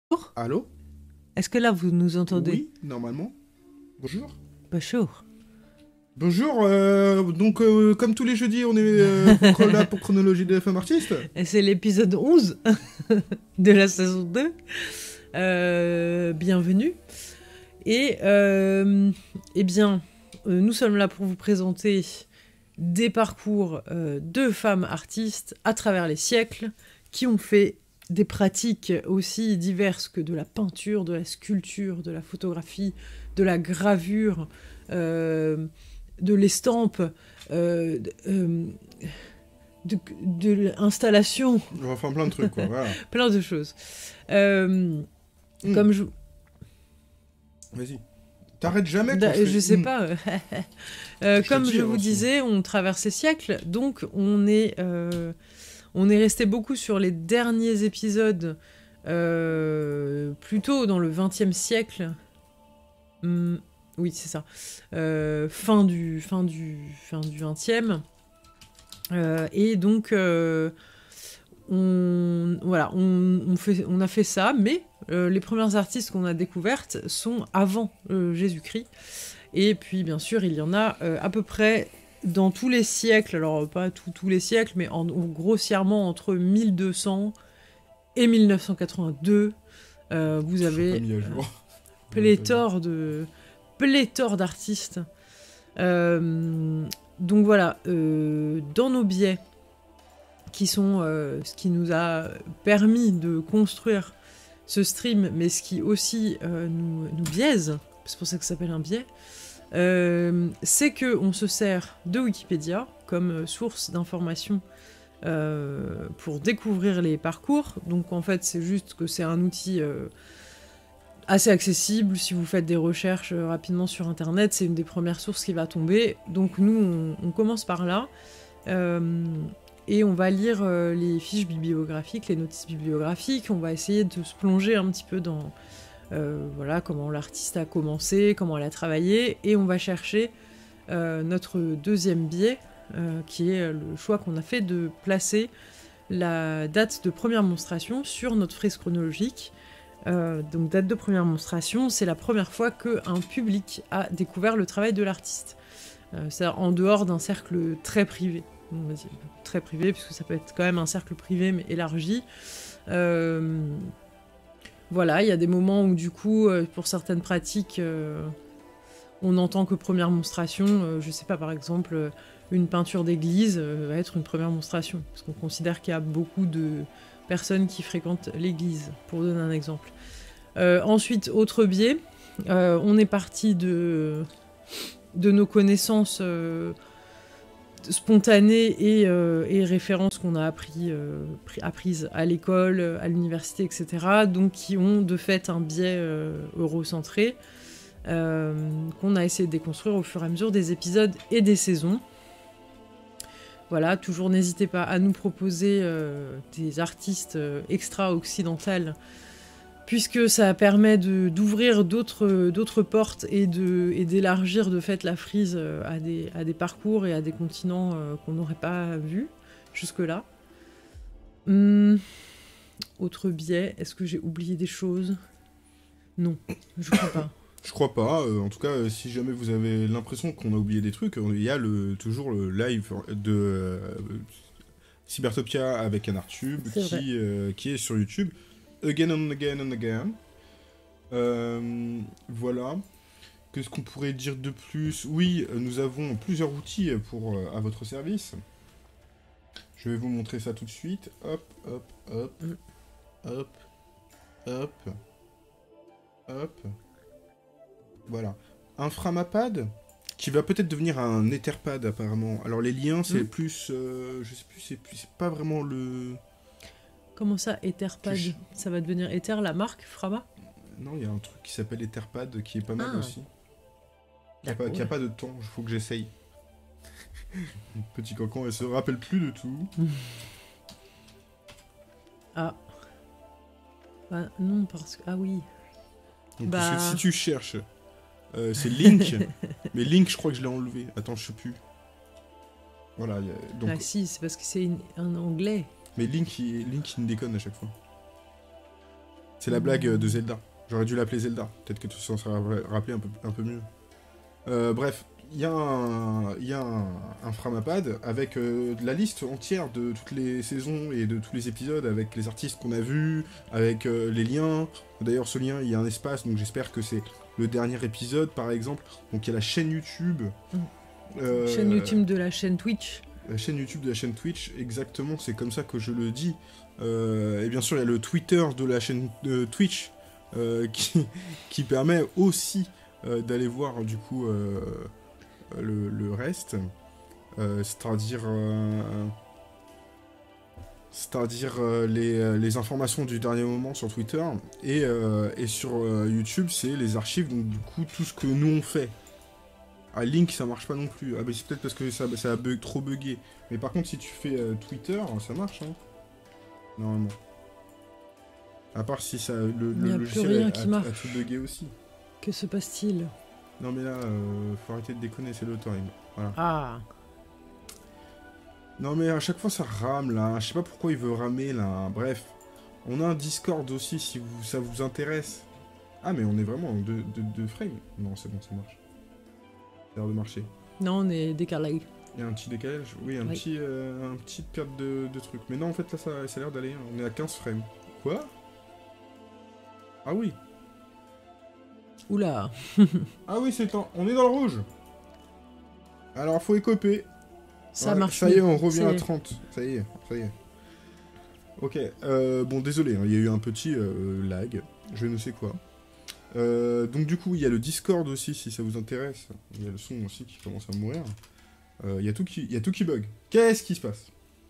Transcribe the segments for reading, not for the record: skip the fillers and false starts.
Bonjour. Allô? Est-ce que là vous nous entendez? Oui, normalement. Bonjour. Bonjour. Bonjour, comme tous les jeudis, on est là pour Chronologie de FM Artiste. Et c'est l'épisode 11 de la saison 2. Bienvenue. Et eh bien, nous sommes là pour vous présenter des parcours de femmes artistes à travers les siècles qui ont fait des pratiques aussi diverses que de la peinture, de la sculpture, de la photographie, de la gravure, de l'estampe, de l'installation, On va faire plein de trucs, quoi, voilà. plein de choses. Comme je... Vas-y. T'arrêtes jamais quand Je sais pas. Comme je vous aussi. disais, on traverse les siècles, donc on est resté beaucoup sur les derniers épisodes, plutôt dans le XXe siècle. Oui, c'est ça. Fin du XXe. Et donc, on a fait ça, mais les premières artistes qu'on a découvertes sont avant Jésus-Christ. Et puis, bien sûr, il y en a à peu près dans tous les siècles, alors pas tous les siècles, mais grossièrement entre 1200 et 1982, vous avez pléthore d'artistes. Donc voilà, dans nos biais, qui sont ce qui nous a permis de construire ce stream, mais ce qui aussi nous biaise, c'est pour ça que ça s'appelle un biais, c'est qu'on se sert de Wikipédia comme source d'information pour découvrir les parcours. Donc en fait, c'est juste que c'est un outil assez accessible. Si vous faites des recherches rapidement sur Internet, c'est une des premières sources qui va tomber. Donc nous, on commence par là. Et on va lire les fiches bibliographiques, les notices bibliographiques. On va essayer de se plonger un petit peu dans voilà, comment l'artiste a commencé, comment elle a travaillé. Et on va chercher notre deuxième biais, qui est le choix qu'on a fait de placer la date de première monstration sur notre frise chronologique. Donc date de première monstration, c'est la première fois qu'un public a découvert le travail de l'artiste. C'est-à-dire en dehors d'un cercle très privé. On va dire très privé, puisque ça peut être quand même un cercle privé, mais élargi. Voilà, il y a des moments où du coup, pour certaines pratiques, on entend que première monstration, je sais pas, par exemple, une peinture d'église va être une première monstration, parce qu'on considère qu'il y a beaucoup de personnes qui fréquentent l'église, pour donner un exemple. Ensuite, autre biais, on est parti de nos connaissances spontanées et références qu'on a apprises à l'école, à l'université, etc., donc qui ont de fait un biais eurocentré, qu'on a essayé de déconstruire au fur et à mesure des épisodes et des saisons. Voilà, toujours n'hésitez pas à nous proposer des artistes extra-occidentales, puisque ça permet d'ouvrir d'autres portes et d'élargir de fait la frise à des parcours et à des continents qu'on n'aurait pas vus jusque-là. Autre biais, est-ce que j'ai oublié des choses? Non, je crois pas. Je crois pas. En tout cas, si jamais vous avez l'impression qu'on a oublié des trucs, il y a toujours le live de Cybertopia avec Anartube qui est sur YouTube. Again and again and again. Voilà. Qu'est-ce qu'on pourrait dire de plus? Oui, nous avons plusieurs outils à votre service. Je vais vous montrer ça tout de suite. Hop, hop, hop. Hop. Hop. Hop. Voilà. Un Framapad qui va peut-être devenir un Etherpad apparemment. Alors les liens, c'est plus... je sais plus, c'est pas vraiment le... Comment ça, Etherpad? Ça va devenir Ether, la marque Frama? Non, il y a un truc qui s'appelle Etherpad qui est pas mal aussi. Qui a pas de temps, il faut que j'essaye. Petit cancan, elle se rappelle plus de tout. Ah. Bah non, parce que... Ah oui. Donc, parce que si tu cherches, c'est Link. Mais Link, je crois que je l'ai enlevé. Attends, je sais plus. Voilà. Donc... Ah si, c'est parce que c'est un anglais. Mais Link, il me déconne à chaque fois. C'est la blague de Zelda. J'aurais dû l'appeler Zelda. Peut-être que tu s'en serais rappelé un peu mieux. Bref, il y a un Framapad avec la liste entière de toutes les saisons et de tous les épisodes, avec les artistes qu'on a vus, avec les liens. D'ailleurs, ce lien, il y a un espace, donc j'espère que c'est le dernier épisode, par exemple. Donc il y a la chaîne YouTube. Chaîne YouTube de la chaîne Twitch. La chaîne YouTube de la chaîne Twitch, exactement, c'est comme ça que je le dis. Et bien sûr, il y a le Twitter de la chaîne Twitch qui permet aussi d'aller voir du coup le reste. C'est-à-dire les informations du dernier moment sur Twitter. Et sur YouTube, c'est les archives, donc du coup, tout ce que nous on fait. Ah, Link, ça marche pas non plus. Ah, mais c'est peut-être parce que ça a trop bugué. Mais par contre, si tu fais Twitter, ça marche, hein. Normalement. À part si ça, le logiciel a tout bugué aussi. Que se passe-t-il? Non, mais là, faut arrêter de déconner, c'est le time. Voilà. Ah. Non, mais à chaque fois, ça rame, là. Je sais pas pourquoi il veut ramer, là. Bref. On a un Discord aussi, si ça vous intéresse. Ah, mais on est vraiment en 2 frames. Non, c'est bon, ça marche. Ça a l'air de marcher. Non, on est décalé. Il y a un petit décalage. Oui, un petit perte de truc. Mais non, en fait, là, ça a l'air d'aller. On est à 15 frames. Quoi? Ah oui. Oula. Ah oui, c'est temps. On est dans le rouge. Alors, faut écoper. Ça marche. Ça y est, on revient à 30. Ça y est. Ok. Bon, désolé, hein, il y a eu un petit lag. Je ne sais quoi. Donc du coup, il y a le Discord aussi, si ça vous intéresse. Il y a le son aussi qui commence à mourir. Il y a tout qui bug. Qu'est-ce qui se passe?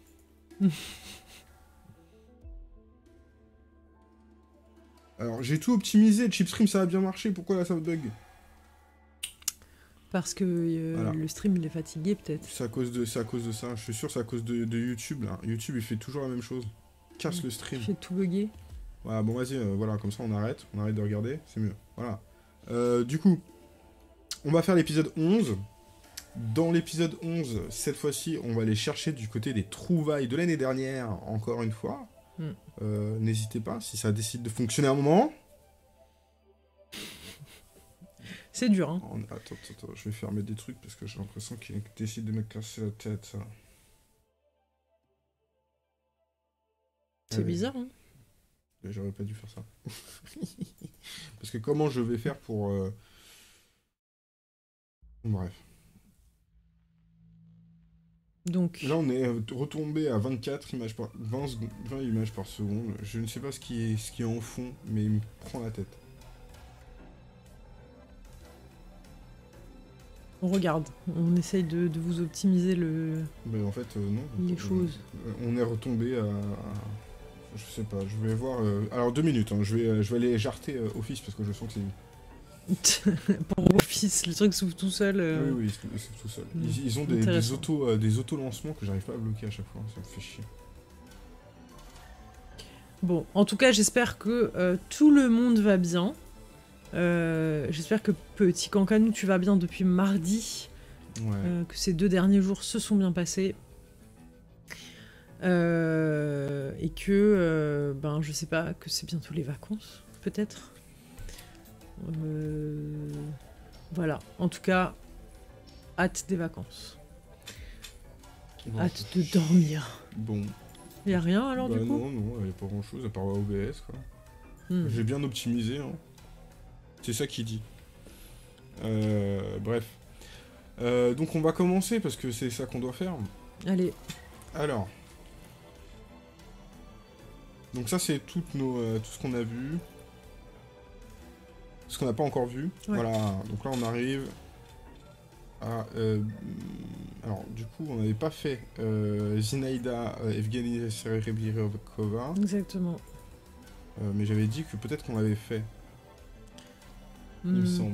Alors, j'ai tout optimisé. Le chipstream, ça a bien marché. Pourquoi là, ça bug? Parce que voilà. Le stream, il est fatigué, peut-être. C'est à cause de ça. Je suis sûr c'est à cause de YouTube, là. YouTube, il fait toujours la même chose. Casse le stream. Il fait tout bugger. Voilà, bon, vas-y, voilà, comme ça, on arrête de regarder. C'est mieux. Voilà. Du coup, on va faire l'épisode 11. Dans l'épisode 11, cette fois-ci, on va aller chercher du côté des trouvailles de l'année dernière, encore une fois. N'hésitez pas, si ça décide de fonctionner à un moment. C'est dur, hein. Attends, je vais fermer des trucs parce que j'ai l'impression qu'il décide de me casser la tête, ça. C'est bizarre, hein. Mais j'aurais pas dû faire ça. Parce que comment je vais faire pour... Bref. Donc... Là, on est retombé à 24 images par... 20 images par seconde. Je ne sais pas ce qui est en fond, mais il me prend la tête. On regarde. On essaye de vous optimiser le... Mais en fait, non. Les choses. On est retombé à... Je sais pas, je vais voir... Alors 2 minutes, hein. Je vais aller jarter Office parce que je sens que c'est... Pour Office, le truc s'ouvre tout seul. Oui, il s'ouvre tout seul. Ils ont des auto-lancements que j'arrive pas à bloquer à chaque fois, ça me fait chier. Bon, en tout cas, j'espère que tout le monde va bien. J'espère que petit Cancanou, tu vas bien depuis mardi. Ouais. Que ces 2 derniers jours se sont bien passés. Et que, je sais pas, que c'est bientôt les vacances, peut-être. Voilà, en tout cas, hâte des vacances. Bon, hâte de dormir. Bon. Y'a rien alors du coup? Non, y a pas grand chose à part OBS quoi. J'ai bien optimisé, hein. C'est ça qui dit. Bref. Donc on va commencer parce que c'est ça qu'on doit faire. Allez. Alors. Donc ça c'est tout ce qu'on a vu. Ce qu'on n'a pas encore vu. Ouais. Voilà, donc là on arrive à... alors du coup on n'avait pas fait Zinaida, Evgeny Serebryakova. Exactement. Mais j'avais dit que peut-être qu'on l'avait fait. Il me semble.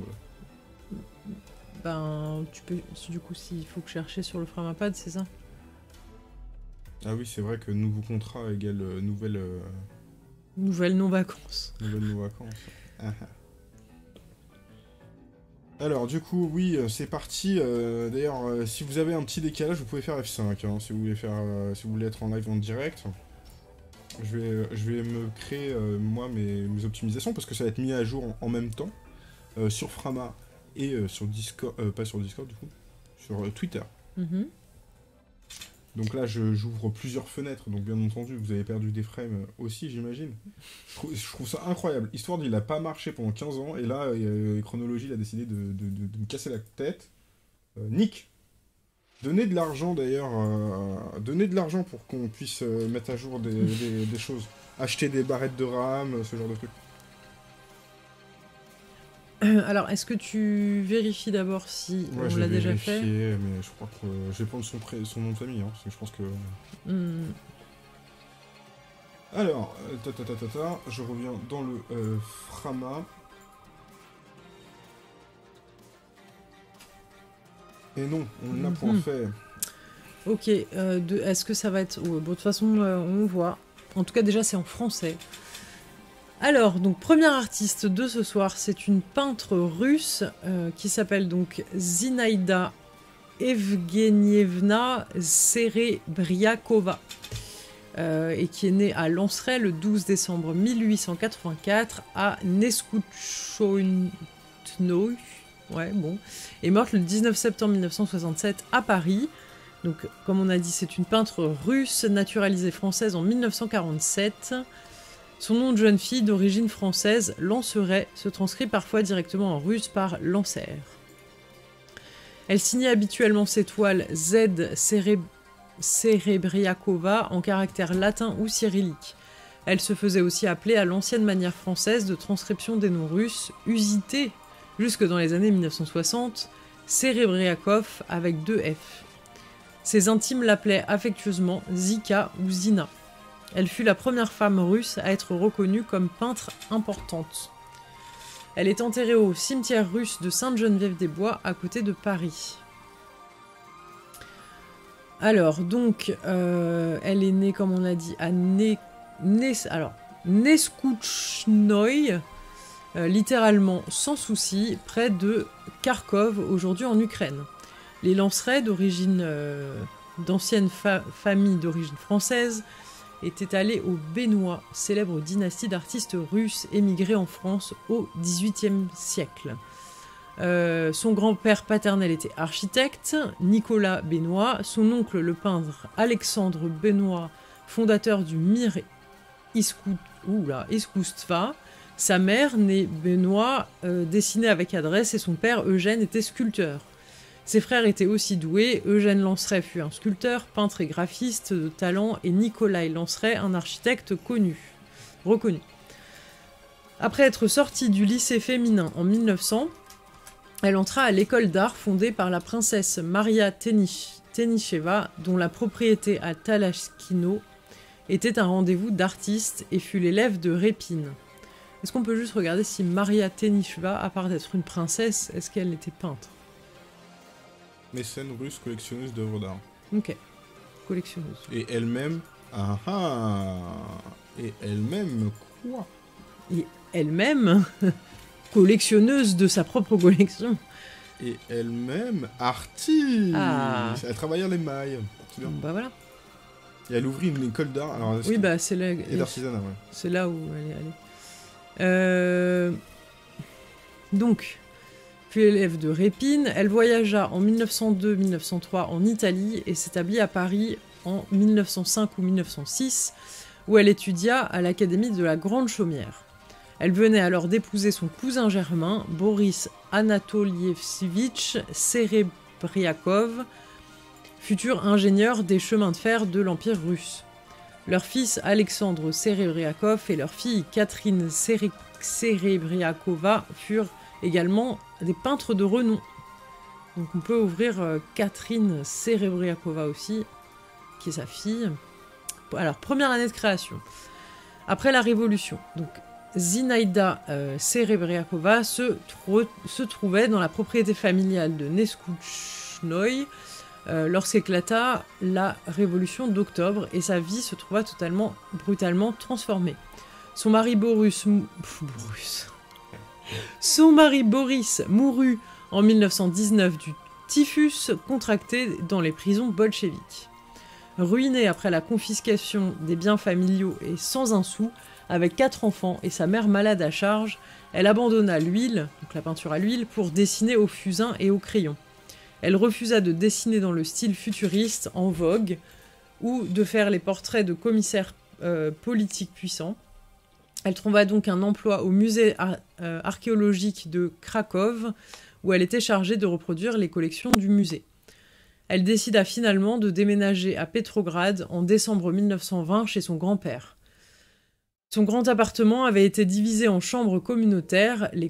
Tu peux... Du coup s'il faut que chercher sur le Framapad, c'est ça? Ah oui, c'est vrai que nouveau contrat égale nouvelle... Nouvelle non-vacances. Nouvelle non-vacances. Alors du coup, oui, c'est parti. D'ailleurs, si vous avez un petit décalage, vous pouvez faire F5, hein, si vous voulez être en live en direct. Je vais me créer, moi, mes optimisations, parce que ça va être mis à jour en même temps, sur Frama et sur Discord, pas sur Discord, du coup, sur Twitter. Mhm. Donc là, j'ouvre plusieurs fenêtres, donc bien entendu, vous avez perdu des frames aussi, j'imagine. Je trouve ça incroyable. Histoire, il a pas marché pendant 15 ans, et là, Chronologie, il a décidé de me casser la tête. Nick, donnez de l'argent d'ailleurs, donnez de l'argent pour qu'on puisse mettre à jour des choses. Acheter des barrettes de RAM, ce genre de trucs. Alors, est-ce que tu vérifies d'abord si Ouais, on l'a déjà fait? mais je crois que je vais prendre son nom de famille, hein, parce que je pense que... Alors, je reviens dans le Frama. Et non, on n'a point fait. Ok, est-ce que ça va être... bon, de toute façon, on voit. En tout cas, déjà, c'est en français. Alors, donc, première artiste de ce soir, c'est une peintre russe qui s'appelle donc Zinaïda Evgenievna Serebriakova et qui est née à Lanceray le 12 décembre 1884 à Neskouchnoï, ouais, bon, et morte le 19 septembre 1967 à Paris. Donc, comme on a dit, c'est une peintre russe naturalisée française en 1947. Son nom de jeune fille d'origine française, Lanceray, se transcrit parfois directement en russe par Lancer. Elle signait habituellement ses toiles Z Serebriakova en caractère latin ou cyrillique. Elle se faisait aussi appeler à l'ancienne manière française de transcription des noms russes, usité jusque dans les années 1960, Serebriakov avec 2 F. Ses intimes l'appelaient affectueusement Zika ou Zina. Elle fut la première femme russe à être reconnue comme peintre importante. Elle est enterrée au cimetière russe de Sainte-Geneviève-des-Bois, à côté de Paris. Alors, donc, elle est née, comme on a dit, à Neskouchnoï, littéralement sans souci, près de Kharkov, aujourd'hui en Ukraine. Les Lancerais, d'anciennes familles d'origine française, était allé au Bénois, célèbre dynastie d'artistes russes émigrés en France au XVIIIe siècle. Son grand-père paternel était architecte, Nicolas Bénois, son oncle le peintre Alexandre Bénois, fondateur du Mir Iskoustva, sa mère, née Bénois, dessinait avec adresse et son père Eugène était sculpteur. Ses frères étaient aussi doués, Eugène Lanceray fut un sculpteur, peintre et graphiste de talent, et Nicolas Lanceray, un architecte reconnu. Après être sortie du lycée féminin en 1900, elle entra à l'école d'art fondée par la princesse Maria Tenicheva, dont la propriété à Talashkino était un rendez-vous d'artistes et fut l'élève de Répine. Est-ce qu'on peut juste regarder si Maria Tenicheva, à part d'être une princesse, est-ce qu'elle était peintre ? Mécène russe, collectionneuse d'œuvres d'art. Ok, collectionneuse. Et elle-même... Ah ah. Et elle-même quoi ? Et elle-même, collectionneuse de sa propre collection. Et elle-même artiste. Ah. Elle travaillait à l'émail. C'est bien. Bah voilà. Et elle ouvrit une école d'art. Alors, Oui, bah c'est là. Et d'artisanat, ouais. C'est là où elle est allée. Donc, puis élève de Répine, elle voyagea en 1902-1903 en Italie et s'établit à Paris en 1905 ou 1906, où elle étudia à l'Académie de la Grande Chaumière. Elle venait alors d'épouser son cousin germain, Boris Anatolievitch Serebriakov, futur ingénieur des chemins de fer de l'Empire russe. Leur fils Alexandre Serebriakov et leur fille Catherine Serebriakova furent également des peintres de renom. Donc on peut ouvrir Catherine Serebriakova aussi, qui est sa fille. Alors, première année de création. Après la Révolution, donc Zinaïda Serebriakova se trouvait dans la propriété familiale de Neskouchnoï lorsqu'éclata la Révolution d'octobre et sa vie se trouva brutalement transformée. Son mari Boris mourut en 1919 du typhus contracté dans les prisons bolcheviques. Ruinée après la confiscation des biens familiaux et sans un sou, avec 4 enfants et sa mère malade à charge, elle abandonna l'huile, donc la peinture à l'huile, pour dessiner au fusain et au crayon. Elle refusa de dessiner dans le style futuriste en vogue ou de faire les portraits de commissaires politiques puissants. Elle trouva donc un emploi au musée archéologique de Cracovie, où elle était chargée de reproduire les collections du musée. Elle décida finalement de déménager à Petrograd en décembre 1920 chez son grand-père. Son grand appartement avait été divisé en chambres communautaires, les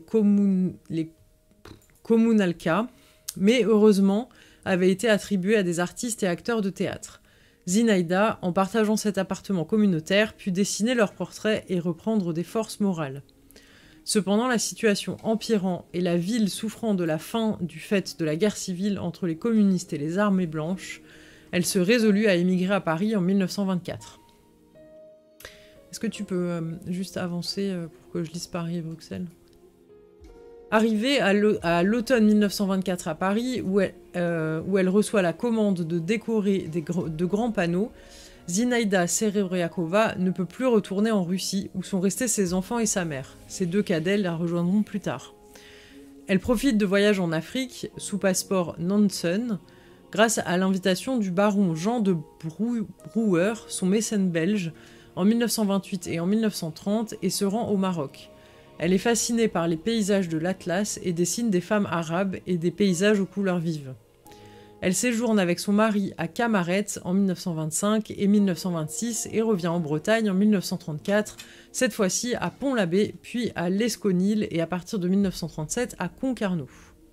kommunalka, mais heureusement avait été attribué à des artistes et acteurs de théâtre. Zinaïda, en partageant cet appartement communautaire, put dessiner leurs portraits et reprendre des forces morales. Cependant, la situation empirant et la ville souffrant de la faim du fait de la guerre civile entre les communistes et les armées blanches, elle se résolut à émigrer à Paris en 1924. Est-ce que tu peux juste avancer pour que je lise Paris et Bruxelles ? Arrivée à l'automne 1924 à Paris, où elle reçoit la commande de décorer de grands panneaux, Zinaïda Serebriakova ne peut plus retourner en Russie, où sont restés ses enfants et sa mère. Ses 2 cadets la rejoindront plus tard. Elle profite de voyages en Afrique, sous passeport Nansen, grâce à l'invitation du baron Jean de Brouwer, son mécène belge, en 1928 et en 1930, et se rend au Maroc. Elle est fascinée par les paysages de l'Atlas et dessine des femmes arabes et des paysages aux couleurs vives. Elle séjourne avec son mari à Camaret en 1925 et 1926 et revient en Bretagne en 1934, cette fois-ci à Pont-l'Abbé, puis à l'Esconil et à partir de 1937 à Concarneau.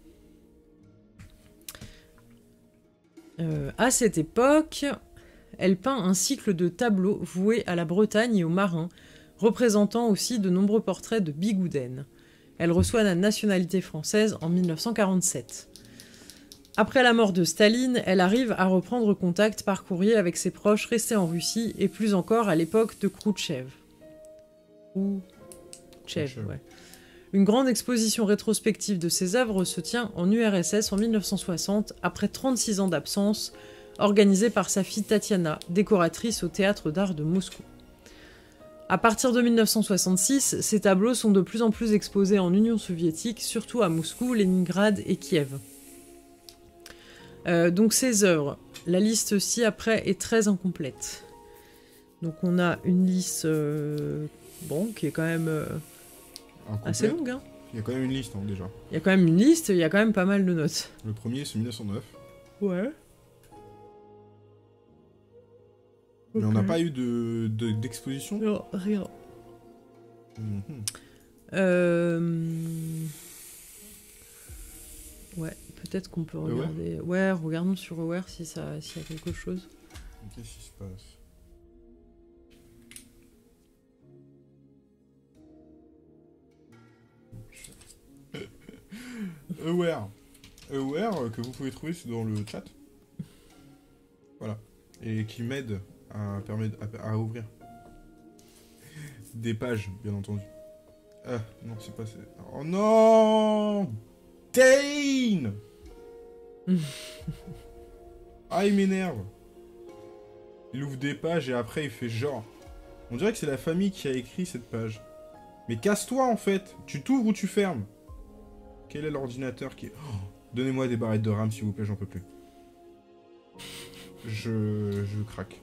À cette époque, elle peint un cycle de tableaux voués à la Bretagne et aux marins, représentant aussi de nombreux portraits de bigouden. Elle reçoit la nationalité française en 1947. Après la mort de Staline, elle arrive à reprendre contact par courrier avec ses proches restés en Russie et plus encore à l'époque de Khrouchtchev. Ouais. Une grande exposition rétrospective de ses œuvres se tient en URSS en 1960, après 36 ans d'absence, organisée par sa fille Tatiana, décoratrice au Théâtre d'Art de Moscou. À partir de 1966, ces tableaux sont de plus en plus exposés en Union soviétique, surtout à Moscou, Leningrad et Kiev. Donc ces œuvres, la liste ci-après est très incomplète. Donc on a une liste qui est quand même assez longue. Hein. Il y a quand même une liste déjà. Il y a quand même une liste, il y a quand même pas mal de notes. Le premier c'est 1909. Ouais. Mais on n'a pas eu d'exposition. Non, rien. Ouais, peut-être qu'on peut regarder. Ouais, regardons sur Aware s'il y a quelque chose. Qu'est-ce qui se passe ? Aware, que vous pouvez trouver dans le chat. Voilà. Et qui m'aide à ouvrir des pages, bien entendu. Non, c'est pas... Oh non, Dane. Ah, il m'énerve. Il ouvre des pages et après il fait genre. On dirait que c'est la famille qui a écrit cette page. Mais casse-toi en fait. Tu t'ouvres ou tu fermes. Quel est l'ordinateur qui... Oh, donnez-moi des barrettes de RAM s'il vous plaît, j'en peux plus. Je craque.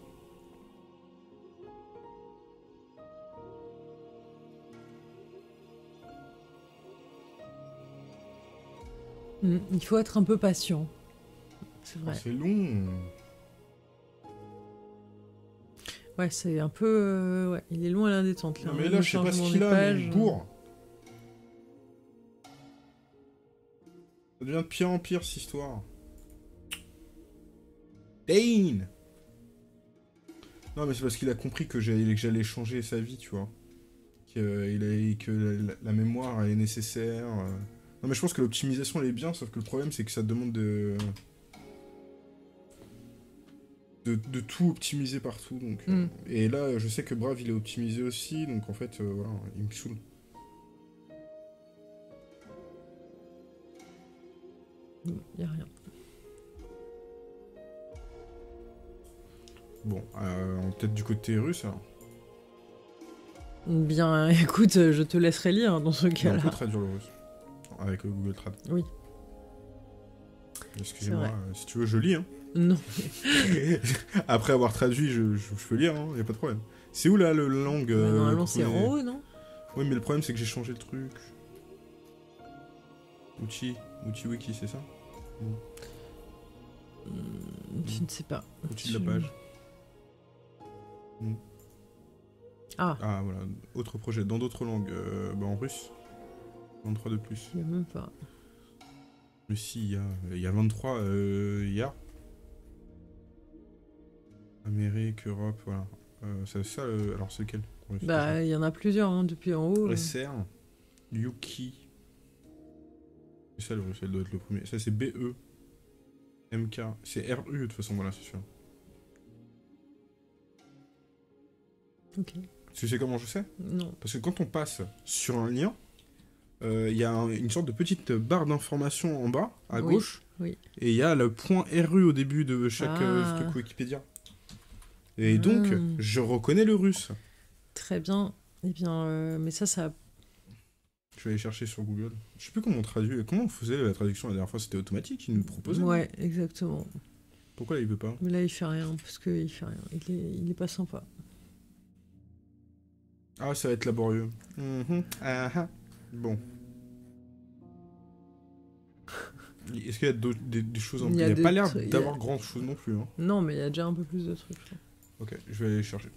Il faut être un peu patient. C'est vrai. C'est long. Ouais, c'est un peu... ouais, il est long à la détente. Là. Non, mais là, je sais pas ce qu'il a, mais il bourre. Ça devient de pire en pire, cette histoire. Dane. Non, mais c'est parce qu'il a compris que j'allais changer sa vie, tu vois. Que la mémoire est nécessaire. Non, mais je pense que l'optimisation, elle est bien, sauf que le problème, c'est que ça demande de tout optimiser partout. Donc, et là, je sais que Brave, il est optimisé aussi, donc en fait, voilà, il me saoule. Il n'y a rien. Bon, peut-être du côté russe, alors. Bien, écoute, je te laisserai lire dans ce Mais on peut cas-là. traduire le russe. Avec Google Trad. Oui. Excusez-moi, C'est vrai. si tu veux, je lis, hein. Non. Après avoir traduit, je peux lire, hein, y a pas de problème. C'est où, là, le langue Bah, normalement, qu'on c'est en est- haut, non? Oui, mais le problème, c'est que j'ai changé le truc. Outil wiki, c'est ça? Je ne sais pas. Outil de la page. Ah, Ah, voilà. Autre projet. Dans d'autres langues. En russe. 23 de plus. il n'y a même pas. Mais si, il y a 23. Il y a. Amérique, Europe, voilà. C'est ça, alors c'est lequel? Russe, Bah, il y en a plusieurs, hein, depuis en haut. SR. Yuki. C'est ça le russe, elle doit être le premier. Ça, c'est BE. MK. C'est RU, de toute façon, voilà, c'est sûr. Ok. Tu sais comment je sais? Non. Parce que quand on passe sur un lien, il y a une sorte de petite barre d'information en bas, à Oui, gauche, oui. et il y a le point RU au début de chaque truc Wikipédia. Et donc, je reconnais le russe. Très bien. Eh bien, mais ça... Je vais aller chercher sur Google. Je sais plus comment on traduit. Comment on faisait la traduction la dernière fois? C'était automatique, il nous le proposait. Ouais, exactement. Pourquoi là, il veut pas? Mais là, il fait rien, parce qu'il fait rien. Il est pas sympa. Ah, ça va être laborieux. Bon. Est-ce qu'il y a des choses en... Il n'y a pas l'air d'avoir grand chose non plus. Hein. Non, mais il y a déjà un peu plus de trucs. Ok, je vais aller chercher.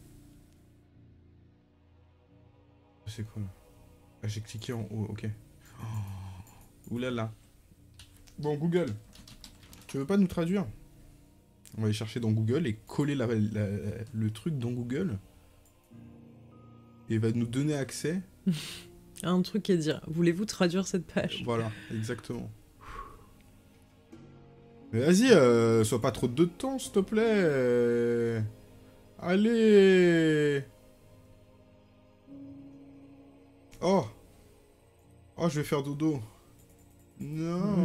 C'est quoi là? Ah, j'ai cliqué en haut, ok. Oh. Oulala. Bon, Google. Tu veux pas nous traduire? On va aller chercher dans Google et coller le truc dans Google. Et il va nous donner accès. Un truc à dire. Voulez-vous traduire cette page? Voilà, exactement. Mais vas-y, sois pas trop de temps, s'il te plaît. Allez. Oh. Oh, je vais faire dodo. Non.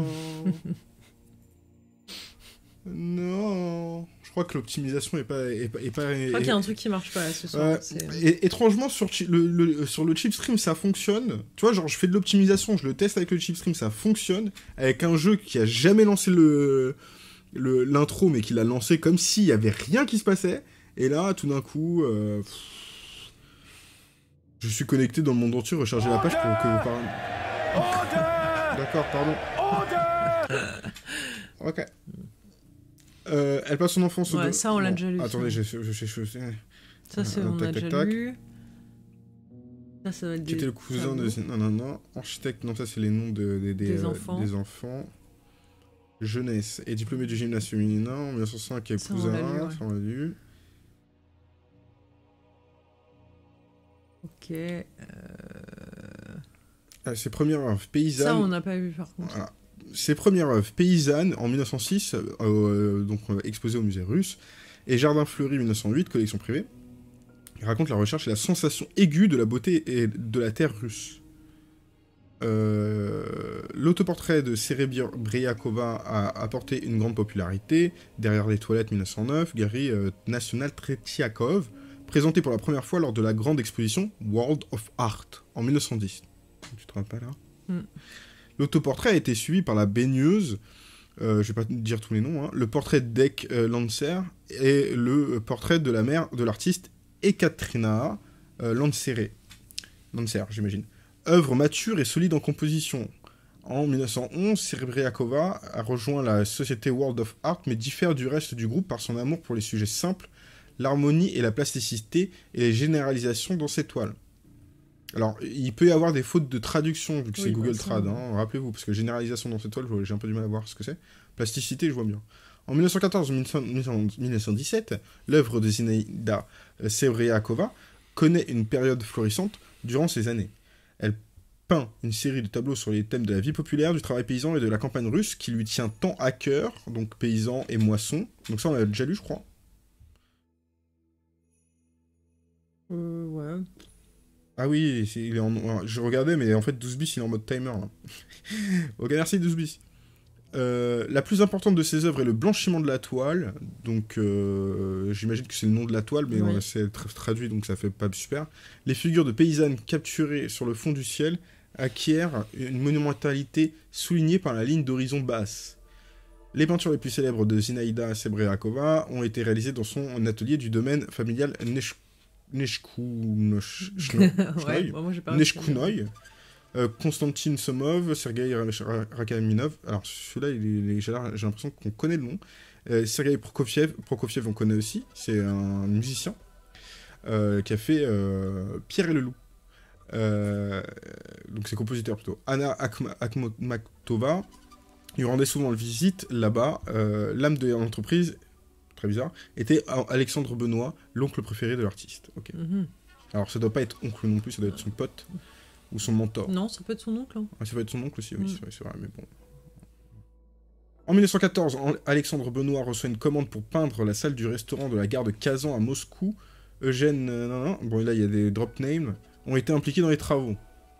Non. Je crois que l'optimisation est pas... Je crois qu'il y a un truc qui marche pas là ce soir. Étrangement, sur le chipstream, ça fonctionne. Tu vois, genre, je fais de l'optimisation, je le teste avec le chipstream, ça fonctionne. Avec un jeu qui a jamais lancé l'intro, mais qui l'a lancé comme s'il y avait rien qui se passait. Et là, tout d'un coup... je suis connecté dans le monde entier, recharger la page pour que vous parliez. D'accord, pardon. Ok. Elle passe son enfance ouais, ça on l'a déjà lu. Attendez, ça, on a déjà lu. Ça va être qui était le cousin de... Non. Architecte, non, ça c'est les noms des enfants. Jeunesse. Et diplômé du gymnase féminin en 1905, qui est cousin. Ça on l'a lu. Ok. Ses premières œuvres paysannes. Ça on n'a pas vu par contre. Voilà. Ses premières œuvres paysannes en 1906, exposées au musée russe, et Jardin fleuri 1908, collection privée. Il raconte la recherche et la sensation aiguë de la beauté et de la terre russe. L'autoportrait de Serebriakova a apporté une grande popularité. Derrière les toilettes 1909, Galerie nationale Tretiakov, présenté pour la première fois lors de la grande exposition World of Art en 1910. Tu te rappelles là? L'autoportrait a été suivi par la baigneuse, je vais pas te dire tous les noms, hein, le portrait d'Ek Lancer et le portrait de la mère de l'artiste Ekaterina Lancer, j'imagine. Œuvre mature et solide en composition. En 1911, Serebriakova a rejoint la société World of Art, mais diffère du reste du groupe par son amour pour les sujets simples, l'harmonie et la plasticité et les généralisations dans ses toiles. Alors, il peut y avoir des fautes de traduction, vu que c'est Google Trad, hein, rappelez-vous, parce que généralisation dans cette toile, j'ai un peu du mal à voir ce que c'est. Plasticité, je vois bien. En 1914-1917, l'œuvre de Zinaïda Serebriakova connaît une période florissante durant ces années. Elle peint une série de tableaux sur les thèmes de la vie populaire, du travail paysan et de la campagne russe qui lui tient tant à cœur, donc paysans et moissons. Donc ça, on l'a déjà lu, je crois. Ouais. Ah oui, je regardais, mais en fait, 12 bis, il est en mode timer, là. Ok, merci, 12 bis. La plus importante de ses œuvres est le blanchiment de la toile. Donc, j'imagine que c'est le nom de la toile, mais Oui. c'est traduit, donc ça fait pas super. Les figures de paysannes capturées sur le fond du ciel acquièrent une monumentalité soulignée par la ligne d'horizon basse. Les peintures les plus célèbres de Zinaïda Sebreakova ont été réalisées dans son atelier du domaine familial Neshkunoy. Ouais, moi j'ai pas réussi à le dire. Neshkunoy. Konstantin Somov, Sergei Rakaminov. Alors celui-là, j'ai l'impression qu'on connaît le nom. Sergei Prokofiev, on connaît aussi. C'est un musicien qui a fait Pierre et le Loup. Donc c'est compositeur plutôt. Anna Akhmatova lui rendait souvent visite là-bas. L'âme de l'entreprise, très bizarre, était Alexandre Benoît, l'oncle préféré de l'artiste. Ok. Alors ça doit pas être oncle non plus, ça doit être son pote ou son mentor. Non, ça peut être son oncle. Hein. Ah, ça peut être son oncle aussi, oui, c'est vrai, mais bon. En 1914, Alexandre Benoît reçoit une commande pour peindre la salle du restaurant de la gare de Kazan à Moscou. Eugène, bon là il y a des drop names, ont été impliqués dans les travaux.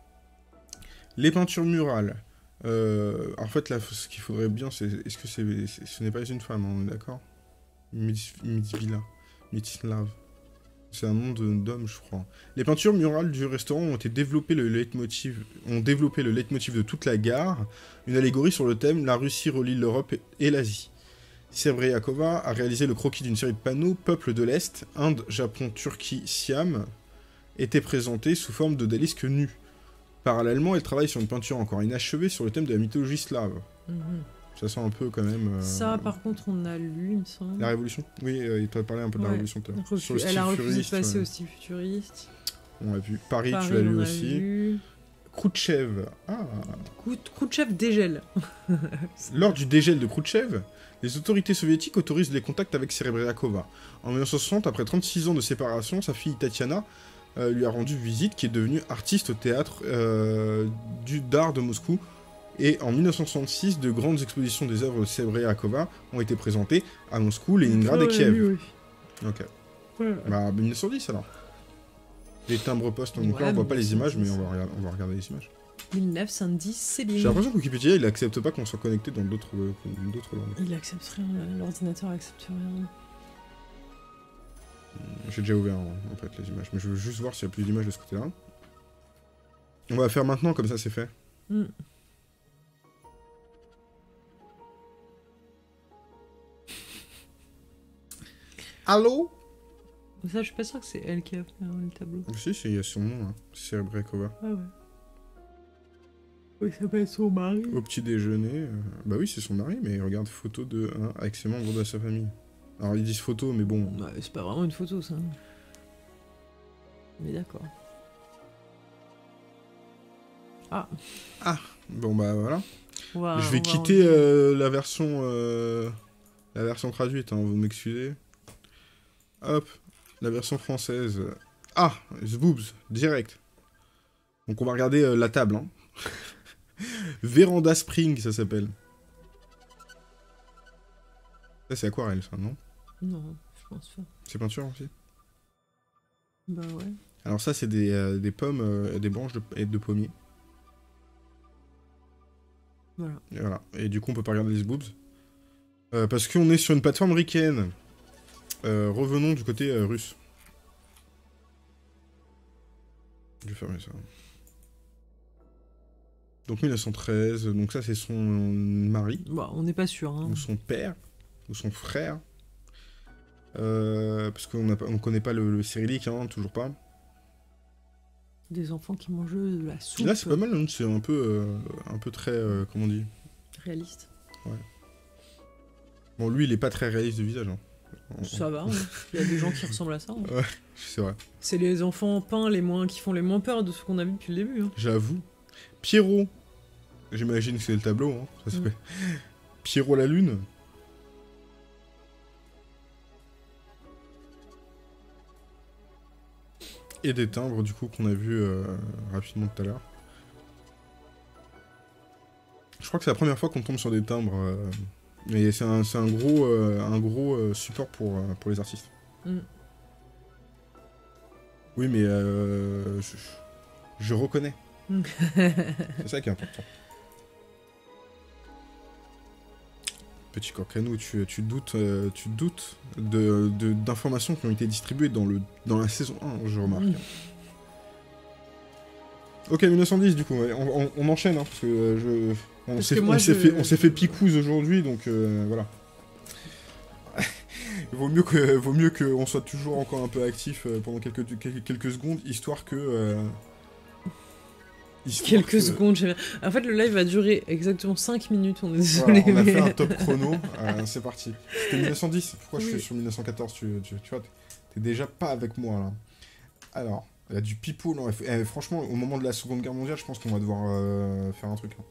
Les peintures murales. En fait, là, ce qu'il faudrait bien, c'est... Est-ce que ce n'est pas une femme, on est d'accord Mitzvila. Mitslav. C'est un nom d'homme, je crois. Les peintures murales du restaurant ont développé le leitmotiv de toute la gare, une allégorie sur le thème « La Russie relie l'Europe et l'Asie ». Sebreakova a réalisé le croquis d'une série de panneaux « Peuples de l'Est, Inde, Japon, Turquie, Siam » étaient présentés sous forme d'odalisques nus. Parallèlement, elle travaille sur une peinture encore inachevée sur le thème de la mythologie slave. Ça sent un peu quand même... Ça, par contre, on a lu, il me semble. La Révolution. Oui, il t'a parlé un peu de la Révolution tout à l'heure. Elle a refusé de passer au style futuriste. On l'a vu. Paris, tu l'as lu aussi. Khrouchtchev. Ah. Khrouchtchev dégèle. Lors du dégel de Khrouchtchev, les autorités soviétiques autorisent les contacts avec Sebreakova. En 1960, après 36 ans de séparation, sa fille Tatiana lui a rendu visite, qui est devenue artiste au théâtre d'art de Moscou. Et en 1966, de grandes expositions des œuvres de Sebreakova ont été présentées à Moscou, Leningrad et Kiev. Ok. Bah, 1910 alors. Les timbres-postes, donc là on voit pas les images, mais on va regarder les images. 1910, c'est bien. J'ai l'impression que Wikipédia il accepte pas qu'on soit connecté dans d'autres langues. Il accepte rien, l'ordinateur accepte rien. J'ai déjà ouvert en fait les images, mais je veux juste voir s'il y a plus d'images de ce côté-là. On va faire maintenant, comme ça c'est fait. Allô? Ça, je suis pas sûr que c'est elle qui a fait le tableau. Si, il y a son nom, hein. Sebreakova. Ah ouais. Oui, ça peut être son mari. Au petit déjeuner. Bah oui, c'est son mari, mais regarde, photo de avec ses membres de sa famille. Alors ils disent photo, mais bon. Bah, c'est pas vraiment une photo, ça. Mais d'accord. Ah. Bon bah voilà. Je vais on quitter la version traduite, hein, vous m'excusez. Hop, la version française. Ah, The Boobs, direct. Donc on va regarder la table. Hein. Véranda Spring, ça s'appelle. Ça c'est aquarelle, ça, non? Non, je pense pas. C'est peinture aussi? Bah ouais. Alors ça c'est des pommes, des branches de pommiers. Voilà. Et voilà. Et du coup on peut pas regarder les boobs. Parce qu'on est sur une plateforme ricaine. Revenons du côté russe. Je vais fermer ça. Donc 1913, donc ça c'est son mari. Bah, on n'est pas sûr. Hein. Ou son père, ou son frère. Parce qu'on connaît pas le cyrillique, hein, toujours pas. Des enfants qui mangent de la soupe. Là c'est pas mal, hein, c'est un peu très, comment on dit? Réaliste. Ouais. Bon lui il est pas très réaliste de visage. Hein. Ça va, hein. Il y a des gens qui ressemblent à ça. Hein. Ouais, c'est vrai. C'est les enfants peints qui font les moins peur de ce qu'on a vu depuis le début. Hein. J'avoue. Pierrot. J'imagine que c'est le tableau. Hein. Ça s'appelle Pierrot la Lune. Et des timbres, du coup, qu'on a vu rapidement tout à l'heure. Je crois que c'est la première fois qu'on tombe sur des timbres. Mais c'est un gros support pour les artistes. Oui, mais je reconnais. C'est ça qui est important. petit Corcanou, tu doutes, d'informations qui ont été distribuées dans la saison 1, je remarque. Ok, 1910 du coup, ouais. On enchaîne, hein, parce que on s'est fait picouse aujourd'hui, donc voilà. Vaut mieux qu'on soit toujours encore un peu actif pendant quelques secondes, histoire que... secondes, j'aime bien. En fait, le live va durer exactement 5 minutes, on est désolé. Voilà, on a fait un top chrono, c'est parti. C'était 1910, pourquoi je suis sur 1914, tu vois, t'es déjà pas avec moi, là. Alors, il y a du pipeau, non, franchement, au moment de la Seconde Guerre mondiale, je pense qu'on va devoir faire un truc, hein.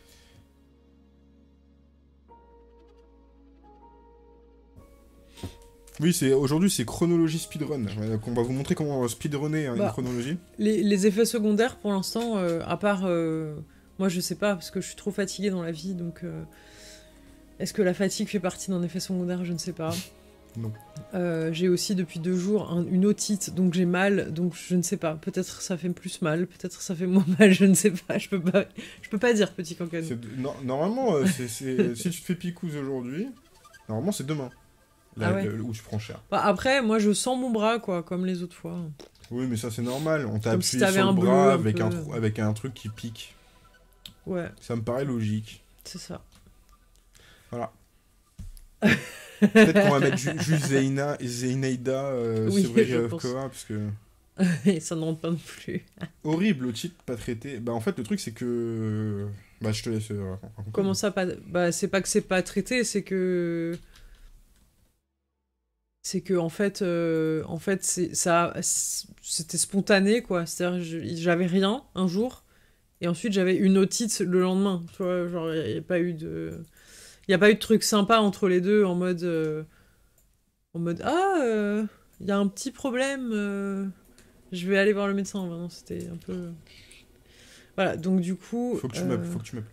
Oui, aujourd'hui, c'est chronologie speedrun. On va vous montrer comment speedrunner une chronologie. Les effets secondaires, pour l'instant, à part... moi, je sais pas, parce que je suis trop fatiguée dans la vie, donc... est-ce que la fatigue fait partie d'un effet secondaire? Je ne sais pas. Non. J'ai aussi, depuis 2 jours, une otite, donc j'ai mal, donc je ne sais pas. Peut-être ça fait plus mal, peut-être ça fait moins mal, je ne sais pas. Je peux pas dire, petit Cancanou. Normalement, si tu te fais picouse aujourd'hui, normalement, c'est demain. Où tu prends cher. Après, moi, je sens mon bras, quoi, comme les autres fois. Oui, mais ça, c'est normal. On t'a comme appuyé si sur le bleu, bras avec un truc qui pique. Ouais. Ça me paraît logique. C'est ça. Voilà. Peut-être qu'on va mettre juste Zeinaïda, oui, c'est vrai, Koa, parce que... Et ça ne rentre pas non plus. Horrible, au titre, pas traité. Bah, en fait, le truc, c'est que... Bah, je te laisse... Comment ça, pas... Bah, c'est pas que c'est pas traité, c'est que... en fait c'était spontané, quoi. C'est-à-dire, j'avais rien un jour, et ensuite j'avais une otite le lendemain. Tu vois, genre, il n'y a pas eu de truc sympa entre les deux, en mode il y a un petit problème, je vais aller voir le médecin. Vraiment, c'était un peu... Voilà, donc du coup... Faut que tu m'appelles.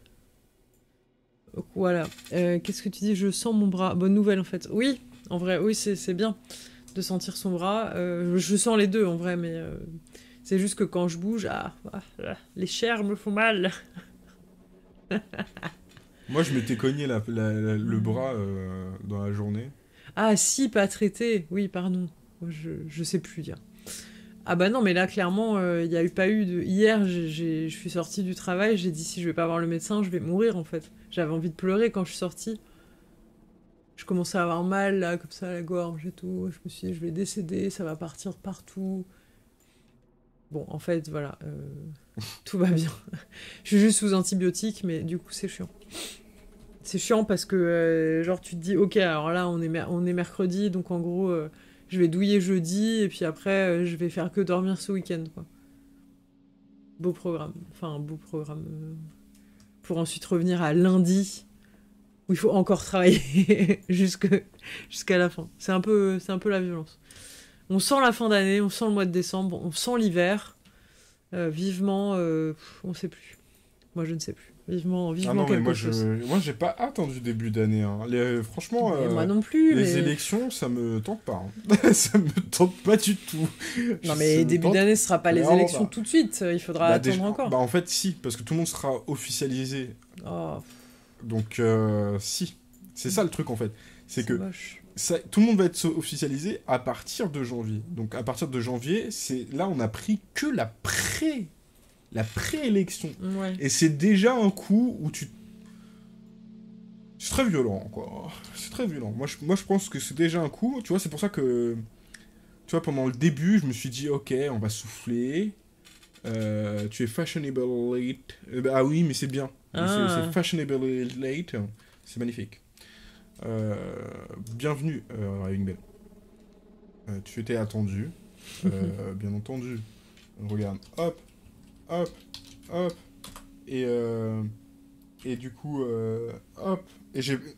Voilà. Qu'est-ce que tu dis? Je sens mon bras. Bonne nouvelle, en fait. Oui, en vrai, oui, c'est bien de sentir son bras. Je sens les deux, en vrai, mais c'est juste que quand je bouge, les chairs me font mal. Moi, je m'étais cogné le bras dans la journée. Ah, si, pas traité. Oui, pardon. Je sais plus dire. Ah bah non, mais là, clairement, il n'y a pas eu de... Hier, je suis sortie du travail, j'ai dit, si je vais pas voir le médecin, je vais mourir, en fait. J'avais envie de pleurer quand je suis sortie. Je commençais à avoir mal, là, comme ça, à la gorge et tout. Je me suis dit, je vais décéder, ça va partir partout. Bon, en fait, voilà. Tout va bien. Je suis juste sous antibiotiques, mais du coup, c'est chiant. C'est chiant parce que, genre, tu te dis, ok, alors là, on est mercredi, donc en gros, je vais douiller jeudi, et puis après, je vais faire que dormir ce week-end, quoi. Beau programme. Enfin, un beau programme. Pour ensuite revenir à lundi, où il faut encore travailler jusqu'à la fin. C'est un peu la violence. On sent la fin d'année, on sent le mois de décembre, on sent l'hiver. Vivement, on sait plus. Moi, je ne sais plus. Vivement non, mais quelque chose. Moi, j'ai pas attendu début d'année. Hein. Franchement, moi non plus. Les élections, ça me tente pas. Hein. Ça me tente pas du tout. Non, mais début d'année, ce sera pas les élections tout de suite. Il faudra attendre encore. Bah, en fait, si, parce que tout le monde sera officialisé. Oh. Donc, si. C'est ça le truc, en fait. C'est que moche. Tout le monde va être officialisé à partir de janvier. Donc, à partir de janvier, là, on a pris que la préélection. Ouais. Et c'est déjà un coup où c'est très violent, quoi. C'est très violent. Moi, je pense que c'est déjà un coup. Tu vois, c'est pour ça que... Tu vois, pendant le début, je me suis dit, ok, on va souffler. Tu es fashionable late. Ah oui, mais c'est bien. C'est fashionable late. C'est magnifique. Bienvenue, Raving Bell. Tu étais attendu. Bien entendu. Regarde, hop. Hop, hop, et du coup, hop, et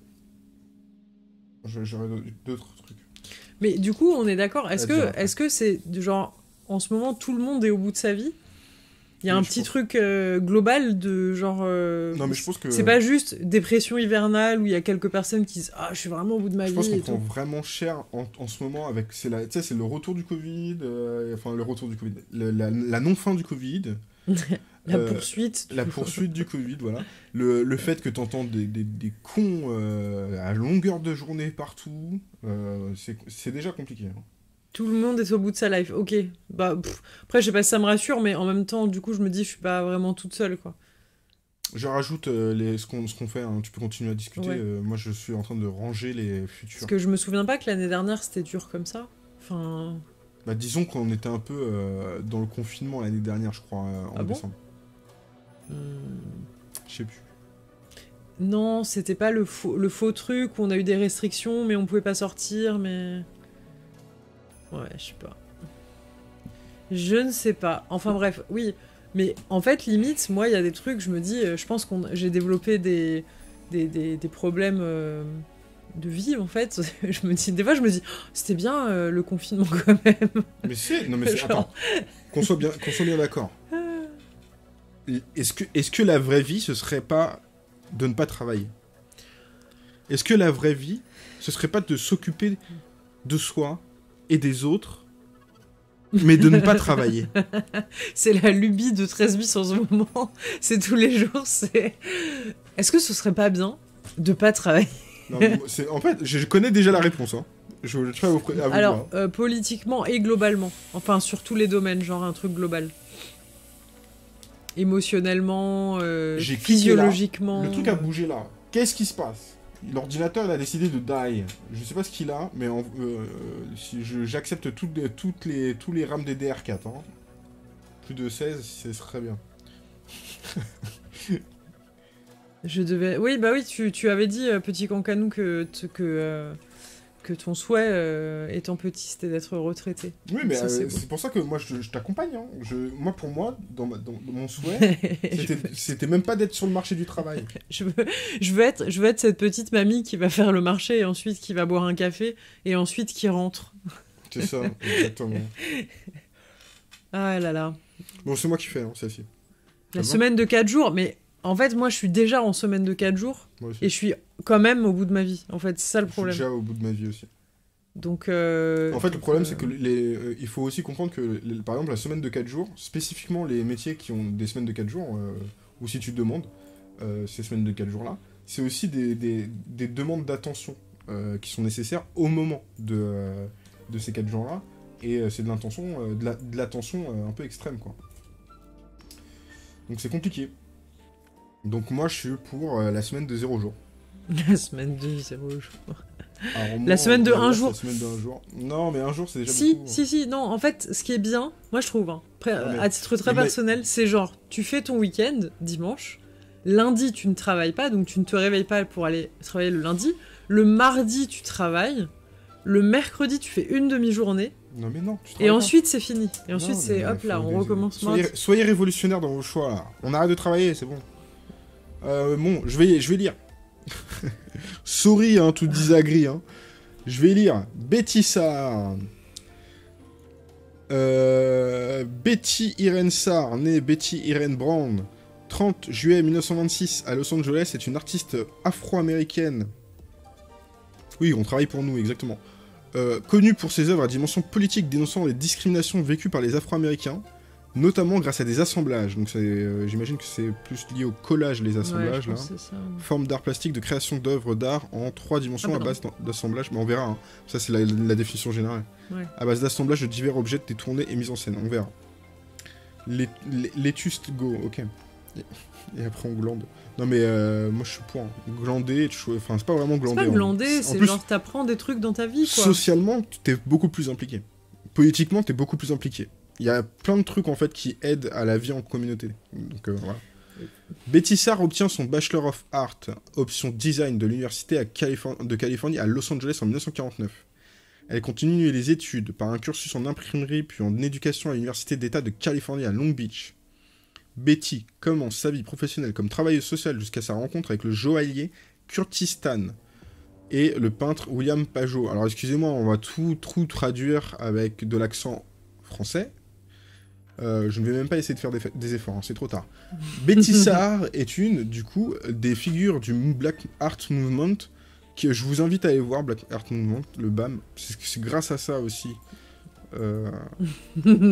j'aurais d'autres trucs. Mais du coup, on est d'accord, est-ce que c'est genre, en ce moment, tout le monde est au bout de sa vie? Il y a un petit truc global de genre... non, mais je pense que... C'est pas juste dépression hivernale où il y a quelques personnes qui disent « Ah, je suis vraiment au bout de ma vie ». Je pense qu'on prend vraiment cher en ce moment avec... C'est le retour du Covid, enfin le retour du Covid, la non-fin du Covid. La poursuite. La poursuite du Covid, voilà. Le fait que t'entends des cons à longueur de journée partout, c'est déjà compliqué. Hein. Tout le monde est au bout de sa life. Ok. Bah, après, je sais pas si ça me rassure, mais en même temps, du coup, je me dis, je suis pas vraiment toute seule, quoi. Je rajoute ce qu'on fait, hein. Tu peux continuer à discuter. Ouais. Moi, je suis en train de ranger les futurs. Parce que je me souviens pas que l'année dernière, c'était dur comme ça. Enfin... Bah, disons qu'on était un peu dans le confinement l'année dernière, je crois, en décembre. Je sais plus. Non, c'était pas le faux truc où on a eu des restrictions, mais on pouvait pas sortir, mais... Ouais, je sais pas. Je ne sais pas. Enfin bref, oui. Mais en fait, limite, moi, il y a des trucs, je me dis, je pense que j'ai développé des problèmes de vie, en fait. Je me dis, des fois, je me dis, oh, c'était bien le confinement quand même. Mais c'est... Non, mais c'est... Genre... Attends. Qu'on soit bien d'accord. Est-ce que la vraie vie, ce serait pas de ne pas travailler? Est-ce que la vraie vie, ce serait pas de s'occuper de soi et des autres, mais de ne pas travailler? C'est la lubie de 13 bis en ce moment. C'est tous les jours, c'est... Est-ce que ce serait pas bien de pas travailler? Non, en fait, je connais déjà la réponse. Hein. Je vais pas vous Alors, politiquement et globalement. Enfin, sur tous les domaines, genre un truc global. Émotionnellement, physiologiquement... Là, le truc a bougé là. Qu'est-ce qui se passe? L'ordinateur, il a décidé de die. Je sais pas ce qu'il a, mais si j'accepte tous les RAM DDR4. Hein. Plus de 16, ce serait bien. Je devais... Oui, bah oui, tu avais dit, petit cancanou, que ton souhait, étant petit, c'était d'être retraité. Oui, mais c'est pour ça que moi, je t'accompagne. Hein. Moi, pour moi, dans mon souhait, c'était même pas d'être sur le marché du travail. je veux être cette petite mamie qui va faire le marché, et ensuite qui va boire un café, et ensuite qui rentre. C'est ça, exactement. Ah là là. Bon, c'est moi qui fais, hein, celle-ci. La semaine de 4 jours, mais... En fait, moi, je suis déjà en semaine de 4 jours, et je suis quand même au bout de ma vie. En fait, c'est ça le problème. Je suis déjà au bout de ma vie aussi. Donc, en fait, le problème, c'est que il faut aussi comprendre que, par exemple, la semaine de 4 jours, spécifiquement les métiers qui ont des semaines de 4 jours, ou si tu demandes ces semaines de 4 jours-là, c'est aussi des demandes d'attention qui sont nécessaires au moment de ces 4 jours-là, et c'est de l'attention un peu extrême, quoi. Donc c'est compliqué. Donc moi, je suis pour la semaine de 0 jour. La semaine de 0 jour. Alors, la semaine de 1 jour. La semaine de 1 jour. Non, mais 1 jour, c'est déjà beaucoup. Si, non, en fait, ce qui est bien, moi je trouve, hein, à titre très personnel, c'est genre, tu fais ton week-end, dimanche, lundi, tu ne travailles pas, donc tu ne te réveilles pas pour aller travailler le lundi, le mardi, tu travailles, le mercredi, tu fais une demi-journée, non, mais non, et ensuite, c'est fini. Et ensuite, c'est, hop là, on recommence. Soyez révolutionnaires dans vos choix, là. On arrête de travailler, c'est bon. Bon, je vais lire. Sorry, hein, tout disagree. Hein. Je vais lire. Betty Sarr. Betty Irene Sarr, née Betty Irene Brown, 30 juillet 1926 à Los Angeles, est une artiste afro-américaine. Oui, on travaille pour nous, exactement. Connue pour ses œuvres à dimension politique dénonçant les discriminations vécues par les Afro-Américains, notamment grâce à des assemblages. Donc j'imagine que c'est plus lié au collage, les assemblages, là. Forme d'art plastique, de création d'œuvres d'art en 3 dimensions à base d'assemblage. Mais on verra, hein. Ça c'est la définition générale. Ouais. À base d'assemblage de divers objets détournés et mis en scène, on verra. L'étuste go, ok. Et après on glande. Non mais moi je suis pour. Hein. Glander, enfin c'est pas vraiment glander. C'est pas glander, c'est plus, genre t'apprends des trucs dans ta vie, quoi. Socialement, t'es beaucoup plus impliqué. Politiquement, t'es beaucoup plus impliqué. Il y a plein de trucs en fait qui aident à la vie en communauté. Donc voilà. Betty Sarr obtient son Bachelor of Art, option design de l'université de Californie à Los Angeles en 1949. Elle continue les études par un cursus en imprimerie puis en éducation à l'université d'État de Californie à Long Beach. Betty commence sa vie professionnelle comme travailleuse sociale jusqu'à sa rencontre avec le joaillier Curtis Stan et le peintre William Pajot. Alors excusez-moi, on va tout traduire avec de l'accent français. Je ne vais même pas essayer de faire des efforts, hein, c'est trop tard. Betty Sarr est une, du coup, des figures du Black Art Movement, que je vous invite à aller voir, Black Art Movement, le BAM. C'est grâce à ça aussi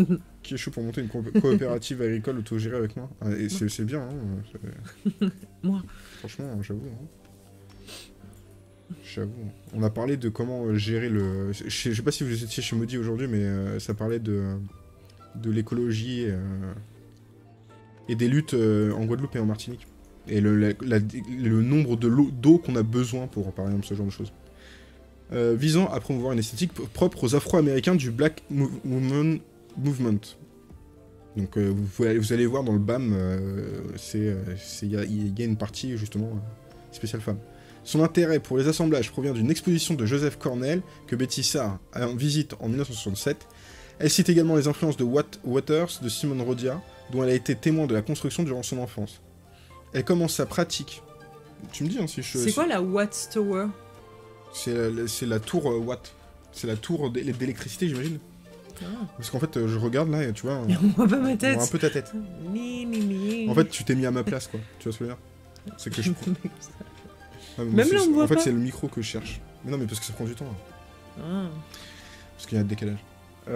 Qui est chaud pour monter une coopérative agricole autogérée avec moi? Et c'est bien, hein. Moi. Franchement, j'avoue. Hein. J'avoue. On a parlé de comment gérer le... Je sais pas si vous étiez chez Maudit aujourd'hui, mais ça parlait de l'écologie et des luttes en Guadeloupe et en Martinique. Et le nombre d'eau qu'on a besoin pour, par exemple, ce genre de choses. Visant à promouvoir une esthétique propre aux Afro-Américains du Black Women Movement. Donc vous allez voir dans le BAM, il y a une partie justement spéciale femme. Son intérêt pour les assemblages provient d'une exposition de Joseph Cornell que Betty Sarr a en visite en 1967. Elle cite également les influences de Waters, de Simone Rodia, dont elle a été témoin de la construction durant son enfance. Elle commence sa pratique. Tu me dis hein, si je... C'est quoi la Watts Tower? C'est la tour Watt. C'est la tour d'électricité, j'imagine. Ah. Parce qu'en fait, je regarde là et tu vois... On voit pas ma tête. On voit un peu ta tête. En fait, tu t'es mis à ma place, quoi. Tu vois ce que je veux dire? C'est que je... Même là, on me voit En fait, pas. c'est le micro que je cherche. Mais non, mais parce que ça prend du temps. Hein. Ah. Parce qu'il y a un décalage.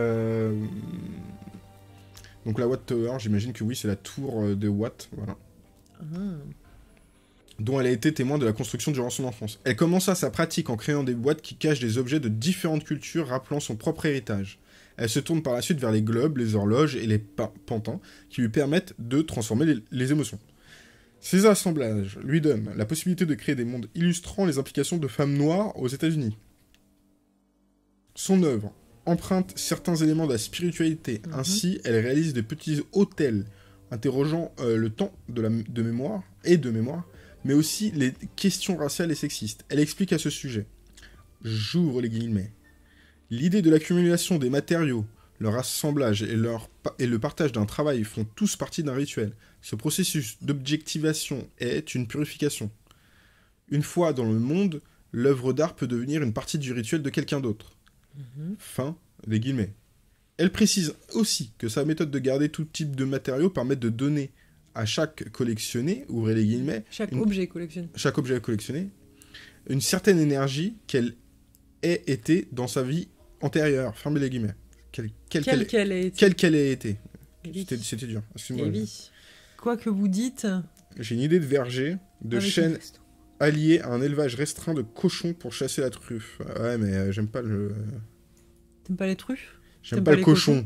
Donc la Watt Tower, j'imagine que oui, c'est la tour de Watt, voilà. Ah. Dont elle a été témoin de la construction durant son enfance. Elle commença sa pratique en créant des boîtes qui cachent des objets de différentes cultures rappelant son propre héritage. Elle se tourne par la suite vers les globes, les horloges et les pantins qui lui permettent de transformer les émotions. Ces assemblages lui donnent la possibilité de créer des mondes illustrant les implications de femmes noires aux États-Unis. Son œuvre emprunte certains éléments de la spiritualité. Ainsi, elle réalise de petits autels interrogeant le temps de mémoire, mais aussi les questions raciales et sexistes. Elle explique à ce sujet. J'ouvre les guillemets. L'idée de l'accumulation des matériaux, leur assemblage et le partage d'un travail font tous partie d'un rituel. Ce processus d'objectivation est une purification. Une fois dans le monde, l'œuvre d'art peut devenir une partie du rituel de quelqu'un d'autre. Fin des guillemets. Elle précise aussi que sa méthode de garder tout type de matériaux permet de donner à chaque collectionné, ouvrez les guillemets, chaque objet collectionné, une certaine énergie qu'elle ait été dans sa vie antérieure, fermez les guillemets. Quelle qu'elle ait été. C'était dur, excuse-moi. Quoi que vous dites... J'ai une idée de verger, de chêne allié à un élevage restreint de cochons pour chasser la truffe. Ouais, mais j'aime pas le... T'aimes pas les truffes? J'aime pas le cochon.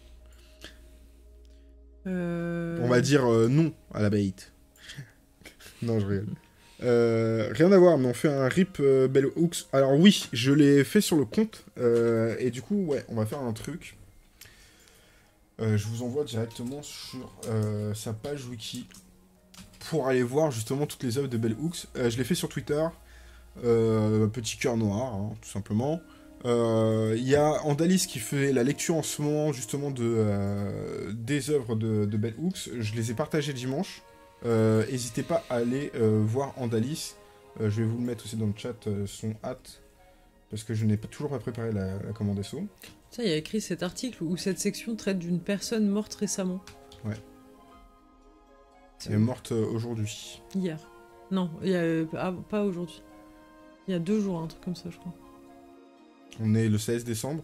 On va dire non à la bait. Non, je rigole. Rien à voir, mais on fait un rip Bell Hooks. Alors oui, je l'ai fait sur le compte. Et du coup, ouais, on va faire un truc. Je vous envoie directement sur sa page wiki pour aller voir justement toutes les œuvres de Bell Hooks. Je l'ai fait sur Twitter. Petit cœur noir, hein, tout simplement. Il y a Andalis qui fait la lecture en ce moment justement des œuvres de Bell Hooks. Je les ai partagées dimanche. N'hésitez pas à aller voir Andalis. Je vais vous le mettre aussi dans le chat, son hâte, parce que je n'ai toujours pas préparé la commande SO. Ça, il y a écrit cet article où cette section traite d'une personne morte récemment. Ouais. Elle est morte aujourd'hui. Hier. Non, il y a, pas aujourd'hui. Il y a 2 jours, un truc comme ça, je crois. On est le 16 décembre.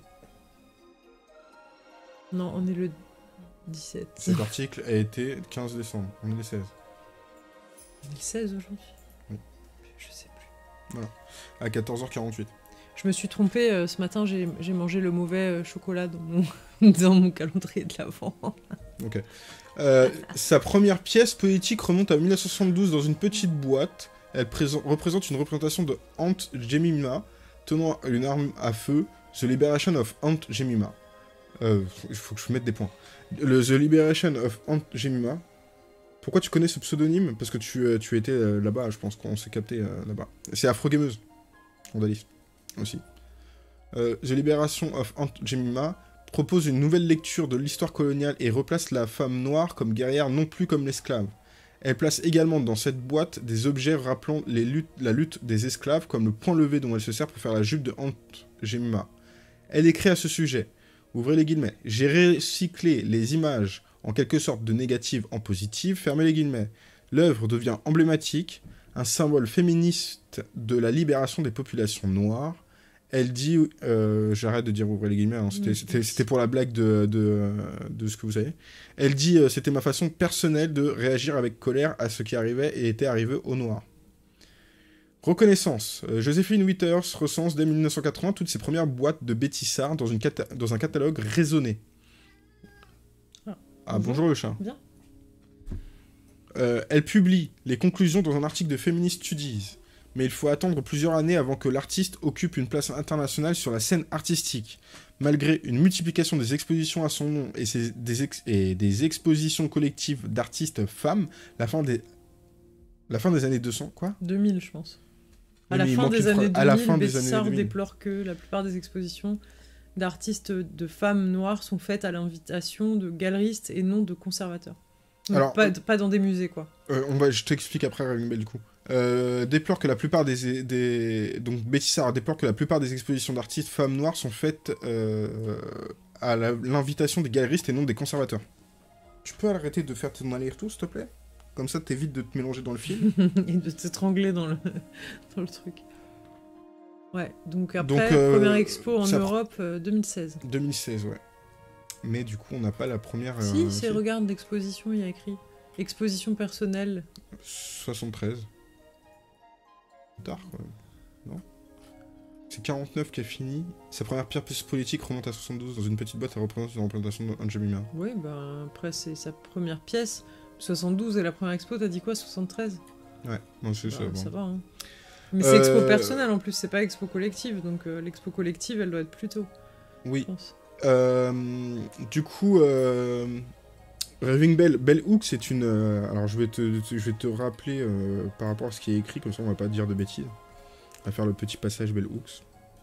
Non, on est le 17. Cet article a été 15 décembre. On est le 16. On est le 16 aujourd'hui? Oui. Je sais plus. Voilà. À 14h48. Je me suis trompée, ce matin, j'ai mangé le mauvais chocolat dans mon calendrier de l'Avent. Ok. Sa première pièce poétique remonte à 1972 dans une petite boîte. Elle représente une représentation de Aunt Jemima tenant une arme à feu, The Liberation of Aunt Jemima. Il faut que je mette des points. The Liberation of Aunt Jemima. Pourquoi tu connais ce pseudonyme? Parce que tu étais là-bas, je pense qu'on s'est capté là-bas. C'est Afro-Gameuse. Andalis aussi. The Liberation of Aunt Jemima propose une nouvelle lecture de l'histoire coloniale et replace la femme noire comme guerrière, non plus comme l'esclave. Elle place également dans cette boîte des objets rappelant la lutte des esclaves, comme le point levé dont elle se sert pour faire la jupe de Aunt Jemima. Elle écrit à ce sujet, ouvrez les guillemets, « J'ai recyclé les images en quelque sorte de négatives en positives, fermez les guillemets. L'œuvre devient emblématique, un symbole féministe de la libération des populations noires. Elle dit, j'arrête de dire ouvrez les guillemets, hein, c'était pour la blague de ce que vous savez. Elle dit, c'était ma façon personnelle de réagir avec colère à ce qui arrivait et était arrivé au noir. Reconnaissance. Joséphine Withers recense dès 1980 toutes ses premières boîtes de Betty Sard dans un catalogue raisonné. Bonjour le chat. Bien. Elle publie les conclusions dans un article de Feminist Studies. Mais il faut attendre plusieurs années avant que l'artiste occupe une place internationale sur la scène artistique. Malgré une multiplication des expositions à son nom et des expositions collectives d'artistes femmes, la fin des années 200, quoi 2000, je pense. Oui, à la fin des années 2000, Betty Sard déplore que la plupart des expositions d'artistes de femmes noires sont faites à l'invitation de galeristes et non de conservateurs. Donc alors, pas dans des musées, quoi. Je t'explique après, Raving du coup. Déplore que la plupart donc Betty Sard déplore que la plupart des expositions d'artistes femmes noires sont faites à l'invitation des galeristes et non des conservateurs. Tu peux arrêter de faire ton aller-retour, s'il te plaît? Comme ça, t'évites de te mélanger dans le film. Et de t'étrangler dans le truc. Ouais, donc après, première expo en Europe, 2016. 2016, ouais. Mais du coup, on n'a pas la première... Si, regarde l'exposition, il y a écrit. Exposition personnelle. 73. Tard, quoi. Non. C'est 49 qui a fini. Sa première pièce politique remonte à 72 dans une petite boîte. Elle représente une représentation d'Anne Jemima. Oui, après, c'est sa première pièce. 72 et la première expo, t'as dit quoi, 73? Ouais, non, c'est ça. Ça va, hein. Mais c'est expo personnelle en plus, c'est pas expo collective. Donc l'expo collective, elle doit être plus tôt. Oui. Je pense. Du coup, Raving Bell Hooks, c'est une... alors, je vais te rappeler par rapport à ce qui est écrit, comme ça on va pas dire de bêtises. On va faire le petit passage Bell Hooks.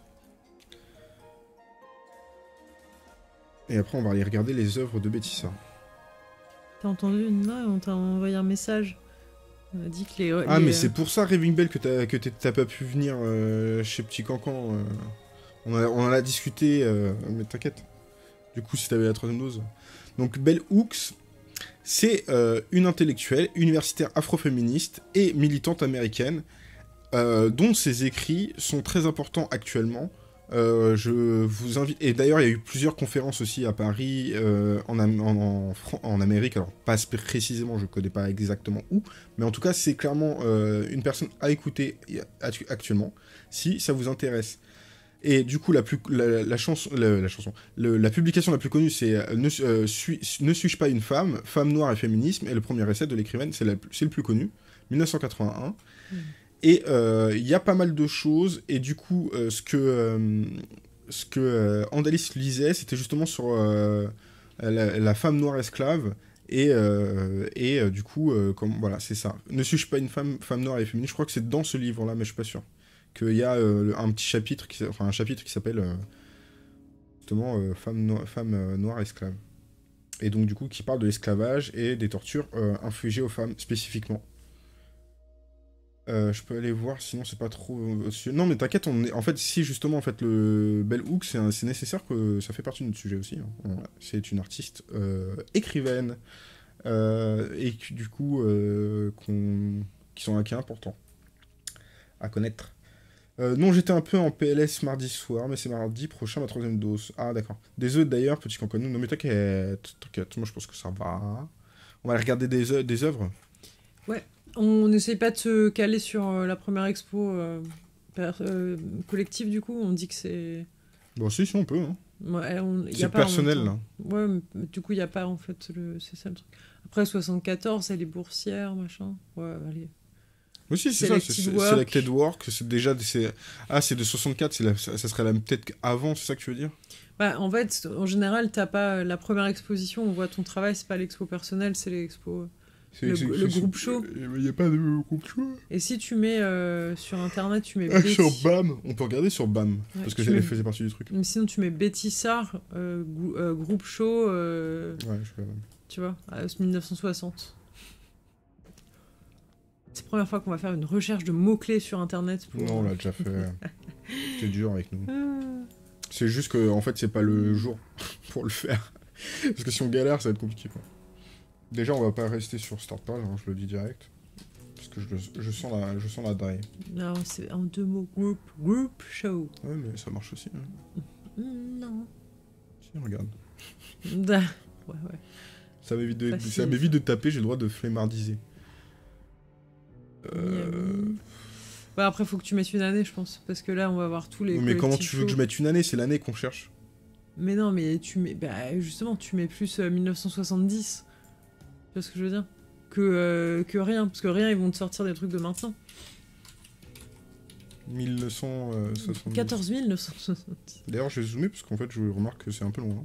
Et après, on va aller regarder les œuvres de Betty Sard. T'as entendu là, on t'a envoyé un message. On a dit que mais c'est pour ça, Raving Bell, que t'as pas pu venir chez Petit Cancan. On en a discuté, mais t'inquiète. Du coup, si t'avais la troisième dose. Donc, Bell Hooks, c'est une intellectuelle, universitaire afroféministe et militante américaine, dont ses écrits sont très importants actuellement. Je vous invite... Et d'ailleurs, il y a eu plusieurs conférences aussi à Paris, en Amérique. Alors, pas précisément, je ne connais pas exactement où. Mais en tout cas, c'est clairement une personne à écouter actuellement, si ça vous intéresse. Et du coup, la publication la plus connue, c'est Ne suis-je pas une femme? Femme noire et féminisme. Et le premier essai de l'écrivaine, c'est le plus connu, 1981. Et il y a pas mal de choses, et du coup, ce que Andalis lisait, c'était justement sur la femme noire esclave, et du coup, voilà, c'est ça. Ne suis-je pas une femme noire et féministe? Je crois que c'est dans ce livre-là, mais je suis pas sûr. Qu'il y a un petit chapitre, un chapitre qui s'appelle justement femme noire esclave. Et donc, du coup, qui parle de l'esclavage et des tortures infligées aux femmes spécifiquement. Je peux aller voir, sinon c'est pas trop... Non, mais t'inquiète, en fait, si justement, en fait, le Bell Hooks, c'est nécessaire que ça fait partie de notre sujet aussi. Hein. Voilà. C'est une artiste écrivaine, et du coup, qui est important à connaître. Non, j'étais un peu en PLS mardi soir, mais c'est mardi prochain, ma troisième dose. Ah, d'accord. Désolé d'ailleurs, petit canconou. Non, mais t'inquiète, moi je pense que ça va. On va aller regarder des œuvres. Ouais. On n'essaye pas de se caler sur la première expo collective, du coup. On dit que c'est... Bon, si, on peut. Hein. Ouais, c'est personnel, là. Ouais, mais du coup, il n'y a pas, en fait, c'est ça le truc. Après, 74, elle est boursière, machin. Ouais, allez. Oui, si, c'est ça, c'est Selected Work. C'est déjà... c'est de 64, ça serait peut-être avant, c'est ça que tu veux dire? Bah, en fait, en général, t'as pas la première exposition, on voit ton travail, c'est pas l'expo personnelle, c'est l'expo... Le groupe show. Il n'y a pas de groupe show. Et si tu mets sur internet, tu mets Betty... Sur BAM. On peut regarder sur BAM. Ouais, parce que ça faisait partie du truc. Mais sinon, tu mets Betty Sard, groupe show. Ouais, je fais BAM. Tu vois, 1960. C'est la première fois qu'on va faire une recherche de mots-clés sur internet. Non, on l'a déjà fait. C'est dur avec nous. C'est juste que, en fait, c'est pas le jour pour le faire. Parce que si on galère, ça va être compliqué, quoi. Déjà, on va pas rester sur Startpage, hein, je le dis direct. Parce que je sens la daille. Non, c'est en 2 mots. Group show. Ouais, mais ça marche aussi. Hein. Non. Si, regarde. Ouais. Ça m'évite de taper, j'ai le droit de flemmardiser. Bah après, faut que tu mettes une année, je pense. Parce que là, on va voir tous les. Mais comment tu veux que je mette une année? C'est l'année qu'on cherche. Mais non, mais tu mets. Bah justement, tu mets plus 1970. Tu vois ce que je veux dire? Que rien. Parce que rien, ils vont te sortir des trucs de maintenant. 1970. 14 970. D'ailleurs, je vais zoomer parce qu'en fait, je remarque que c'est un peu loin.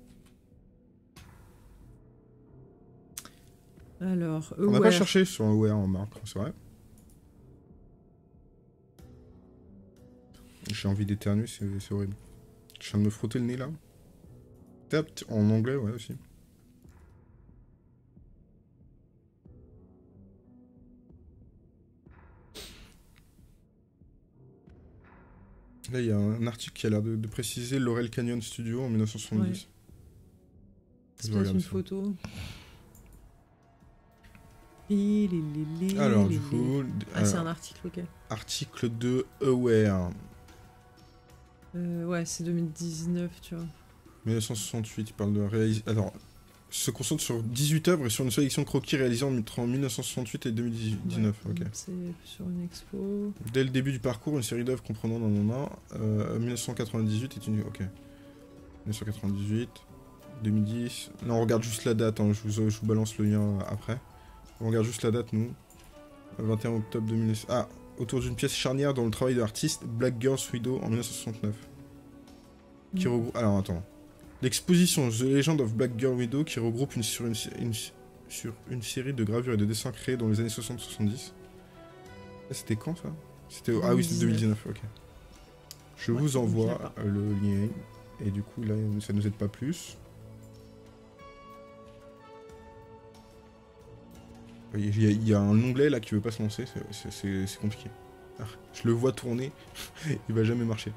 Alors, on n'a pas cherché sur un Aware en marque, c'est vrai. J'ai envie d'éternuer, c'est horrible. Je viens de me frotter le nez là. Tap en anglais, ouais aussi. Là, il y a un article qui a l'air de préciser Laurel Canyon Studio en 1970. Ouais. C'est peut-être une photo. Alors, du coup... c'est un article, ok. Article de Aware. Ouais, c'est 2019, tu vois. 1968, il parle de réaliser... Alors, se concentre sur 18 œuvres et sur une sélection de croquis réalisés entre 1968 et 2019. Ouais, ok. C'est sur une expo. Dès le début du parcours, une série d'œuvres comprenant 1998 est une... Ok. 1998, 2010... Non, on regarde juste la date, hein, je vous balance le lien après. On regarde juste la date, nous. 21 octobre 2009. Ah, autour d'une pièce charnière dans le travail de l'artiste Black Girl's Widow en 1969. Qui regroupe... Alors, attends. L'exposition The Legend of Black Girl Widow qui regroupe sur une série de gravures et de dessins créés dans les années 60-70. C'était quand, ça? C'était... Ah oui, c'était 2019, ok. Je vous envoie le lien. Et du coup, là, ça nous aide pas plus. Il y a un onglet là qui veut pas se lancer, c'est compliqué. Ah, je le vois tourner, il va jamais marcher.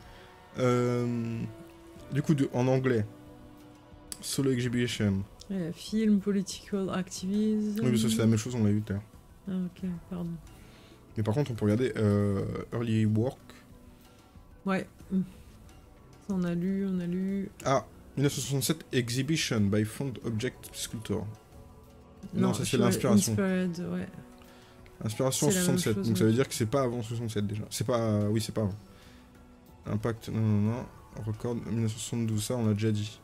Du coup, en anglais, Solo Exhibition. Film, political activism. Oui, mais ça c'est la même chose, on l'a vu tout à l'heure. Ah, ok, pardon. Mais par contre, on peut regarder Early Work. Ouais. Ça, on a lu. Ah, 1967, Exhibition by Found Object Sculptor. Non, ça c'est l'inspiration. Ouais. Inspiration 67, chose, donc ça veut dire que c'est pas avant 67 déjà. C'est pas... oui, c'est pas avant. Impact, non. Record 1972, ça on l'a déjà dit.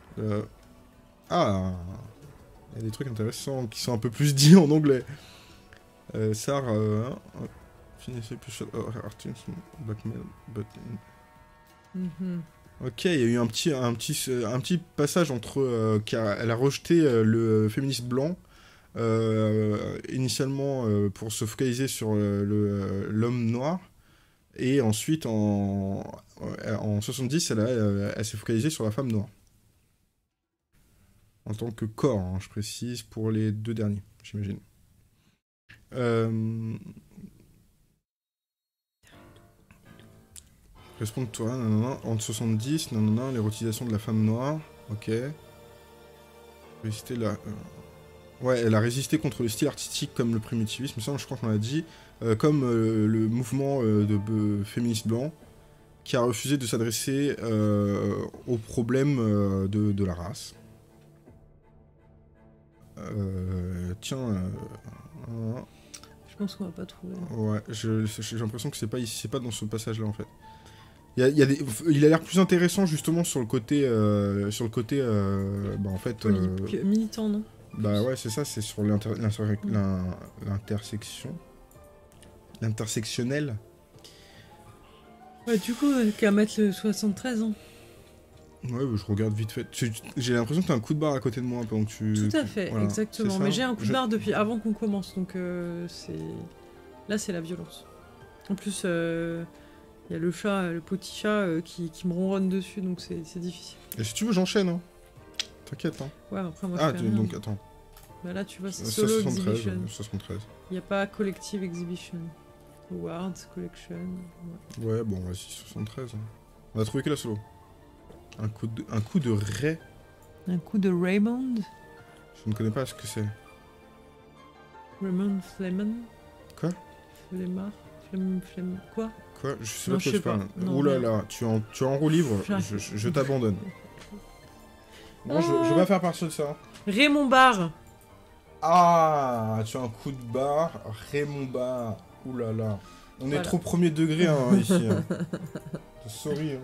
Ah, il y a des trucs intéressants qui sont un peu plus dits en anglais. SAR, finissez plus artist, blackmail, but... Ok, il y a eu un petit passage entre... elle a rejeté le féministe blanc, initialement pour se focaliser sur l'homme noir, et ensuite en 70, elle s'est focalisée sur la femme noire. En tant que corps, hein, je précise, pour les deux derniers, j'imagine. Répondre-toi, entre 70, l'érotisation de la femme noire, ok. Résister la... Ouais, elle a résisté contre le style artistique comme le primitivisme, ça je crois qu'on l'a dit, comme le mouvement de féministes blancs, qui a refusé de s'adresser aux problèmes de la race. Tiens... Je pense qu'on va pas trouver. Ouais, j'ai l'impression que c'est pas ici, c'est pas dans ce passage-là en fait. Il a l'air plus intéressant justement sur le côté, bah en fait... militant, non? Bah ouais, c'est ça, c'est sur l'intersection. L'intersectionnel. Ouais, du coup, qu'à mettre le 73 ans. Ouais, bah, je regarde vite fait. J'ai l'impression que t'as un coup de barre à côté de moi pendant que tu... Tout à fait, voilà, exactement. Mais j'ai un coup de barre depuis avant qu'on commence, donc c'est... Là, c'est la violence. En plus, il y a le chat, le petit chat qui me ronronne dessus, donc c'est difficile. Et si tu veux, j'enchaîne, hein. T'inquiète, hein. Ouais, après, moi, je fais rien. Donc, attends. Bah là, tu vois, c'est solo 73, exhibition. 73. Il n'y a pas collective exhibition. Awards, collection... Ouais, bon, vas-y, 73. Hein. On a trouvé que la solo. Un coup de Ray. Un coup de Raymond. Je ne connais pas ce que c'est. Raymond Fleming. Quoi? Flemmard. Quoi? Quoi? Je sais Non, pas de quoi je tu sais pas. parles. Non, Ouh là mais- là, tu es en roue libre, je t'abandonne. Bon, je vais pas faire partie de ça. Raymond Barre. Ah, tu as un coup de barre, Raymond Barre. Ouh là là. On est Voilà. trop premier degré hein, ici. Hein. Sorry. Hein.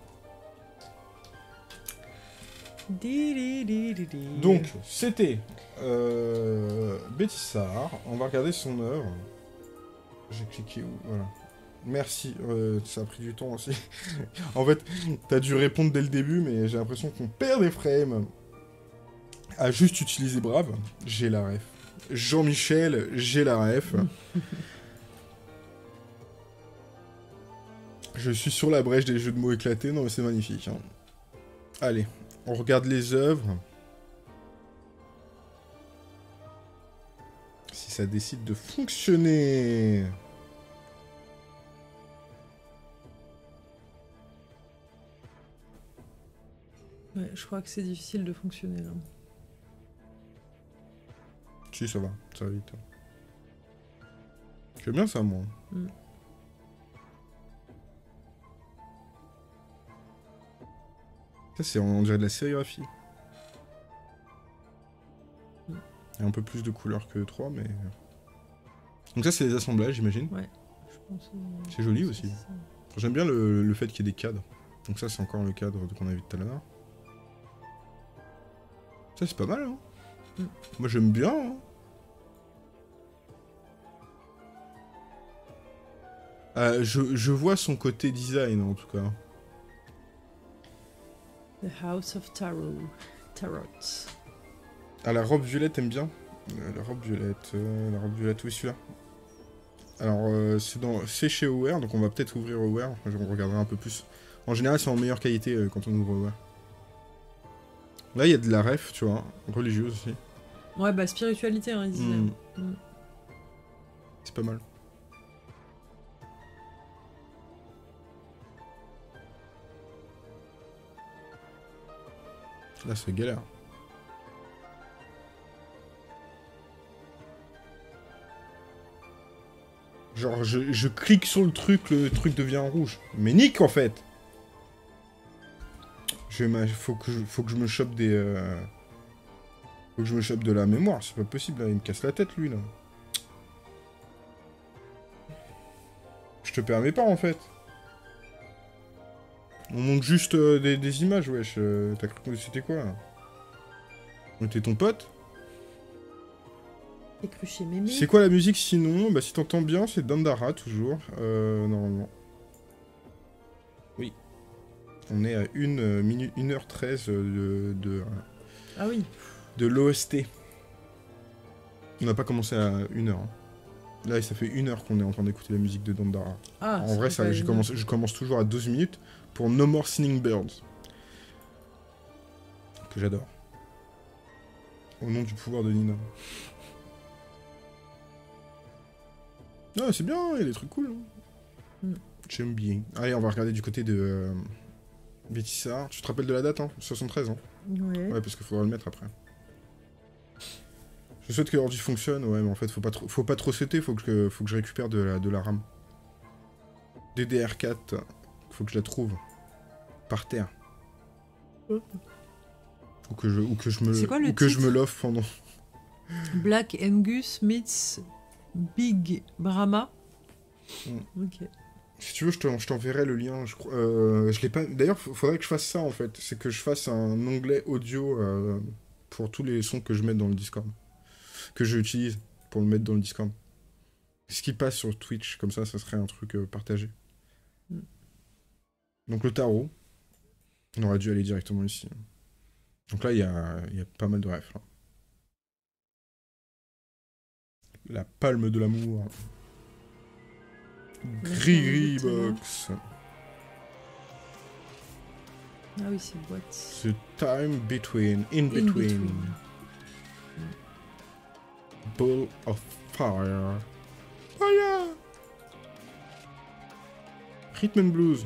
Donc, c'était Bétissard. On va regarder son œuvre. J'ai cliqué où? Voilà. Merci. Ça a pris du temps aussi. En fait, t'as dû répondre dès le début, mais j'ai l'impression qu'on perd des frames. À juste utiliser Brave, j'ai la ref. Jean-Michel, j'ai la ref. Je suis sur la brèche des jeux de mots éclatés. Non, mais c'est magnifique. Hein. Allez, on regarde les œuvres. Si ça décide de fonctionner. Ouais, je crois que c'est difficile de fonctionner là. Si, ça va vite. J'aime bien ça, moi. Mm. Ça, c'est, on dirait de la sérigraphie. Mm. Il y a un peu plus de couleurs que 3, mais... Donc ça, c'est les assemblages, j'imagine. Ouais, je pense... C'est joli aussi. J'aime bien le fait qu'il y ait des cadres. Donc ça, c'est encore le cadre qu'on a vu tout à l'heure. Ça, c'est pas mal, hein. Mm. Moi, j'aime bien, hein. Je vois son côté design, en tout cas. The House of Tarot. Tarot. Ah, la robe violette, t'aimes bien? La robe violette, oui, celui-là. Alors, c'est chez Aware, donc on va peut-être ouvrir Aware. On regardera un peu plus. En général, c'est en meilleure qualité quand on ouvre Aware. Là, il y a de la ref, tu vois, religieuse aussi. Ouais, bah spiritualité, hein, ils disaient. Mm. C'est pas mal. Là, c'est galère. Genre, je clique sur le truc devient rouge. Mais nique, en fait. Faut que je me chope des... Faut que je me chope de la mémoire, c'est pas possible, là. Il me casse la tête, lui, là. Je te permets pas, en fait. On montre juste des images, wesh. T'as cru que c'était quoi, là? On était ton pote? Et cruché mémé. C'est quoi la musique, sinon? Bah, si t'entends bien, c'est Dandara, toujours. Normalement. Oui. On est à 1h13 Ah oui. de l'OST. On n'a pas commencé à 1h. Hein. Là, ça fait 1h qu'on est en train d'écouter la musique de Dandara. Ah, en vrai, ça, je commence toujours à 12 minutes pour No More Singing Birds. Que j'adore. Au nom du pouvoir de Nina. Ah, c'est bien, il y a des trucs cool. Hein. Mm. J'aime bien. Allez, on va regarder du côté de Bétissard. Tu te rappelles de la date, hein? 73, hein? Ouais. Ouais, parce qu'il faudra le mettre après. Je souhaite que l'ordi fonctionne, ouais, mais en fait, faut pas trop sauter, faut que je récupère de la RAM. DDR4, faut que je la trouve. Par terre. Oh. Ou que je titre me l'offre pendant... Black Angus meets Big Brahma. Mm. Ok. Si tu veux, je t'enverrai le lien. Je l'ai pas. D'ailleurs, faudrait que je fasse ça en fait. C'est que je fasse un onglet audio pour tous les sons que je mets dans le Discord, que j'utilise pour le mettre dans le Discord. Ce qui passe sur Twitch, comme ça serait un truc partagé. Mm. Donc le tarot, on aurait dû aller directement ici. Donc là, il y a pas mal de refs. Là. La palme de l'amour. Gris Box. Ah oui, c'est boîte. The time between, in between. Ball of fire. Fire. Rhythm and blues.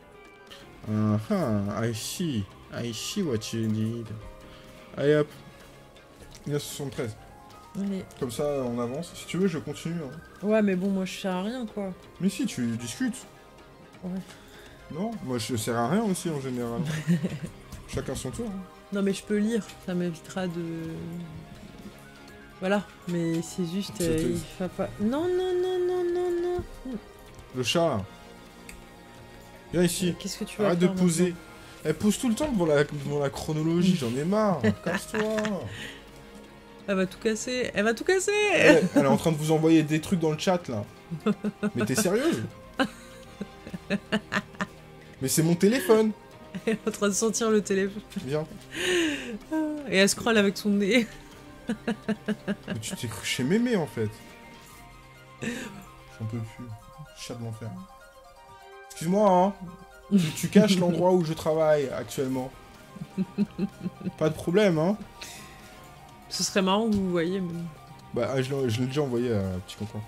I see what you need. Allez hop. 1973. Allez. Comme ça, on avance. Si tu veux, je continue. Hein. Ouais, mais bon, moi, je sers à rien, quoi. Mais si, tu discutes. Ouais. Non, moi, je sers à rien aussi, en général. Chacun son tour. Hein. Non, mais je peux lire. Ça m'évitera de... Voilà. Mais c'est juste... il faut pas... Non, non, non, non, non, non. Le chat, là. Viens ici. Qu'est-ce que tu vas Arrête faire de poser. Elle pose tout le temps devant la chronologie, j'en ai marre. Casse-toi. Elle va tout casser. Elle va tout casser. Elle est en train de vous envoyer des trucs dans le chat, là. Mais t'es sérieuse? Mais c'est mon téléphone. Elle est en train de sentir le téléphone. Viens. Et elle scrolle avec son nez. Mais tu t'es cru chez Mémé, en fait. J'en peux plus. Chat de l'enfer. Excuse-moi, hein. Tu caches l'endroit où je travaille actuellement. Pas de problème, hein. Ce serait marrant que vous voyez, mais... Bah, je l'ai déjà envoyé à Petit Cancan.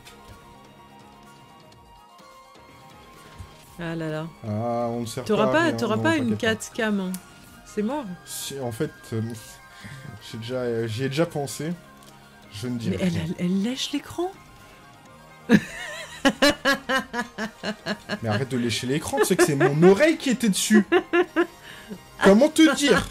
Ah là là. Ah, on ne sert T'auras pas à rien. T'auras Non, pas une t'inquiète 4 cam. Hein. C'est mort. En fait, j'y ai déjà pensé. Je ne dirai Mais rien. elle lèche l'écran. Mais arrête de lécher l'écran, tu sais que c'est mon oreille qui était dessus. Comment te dire?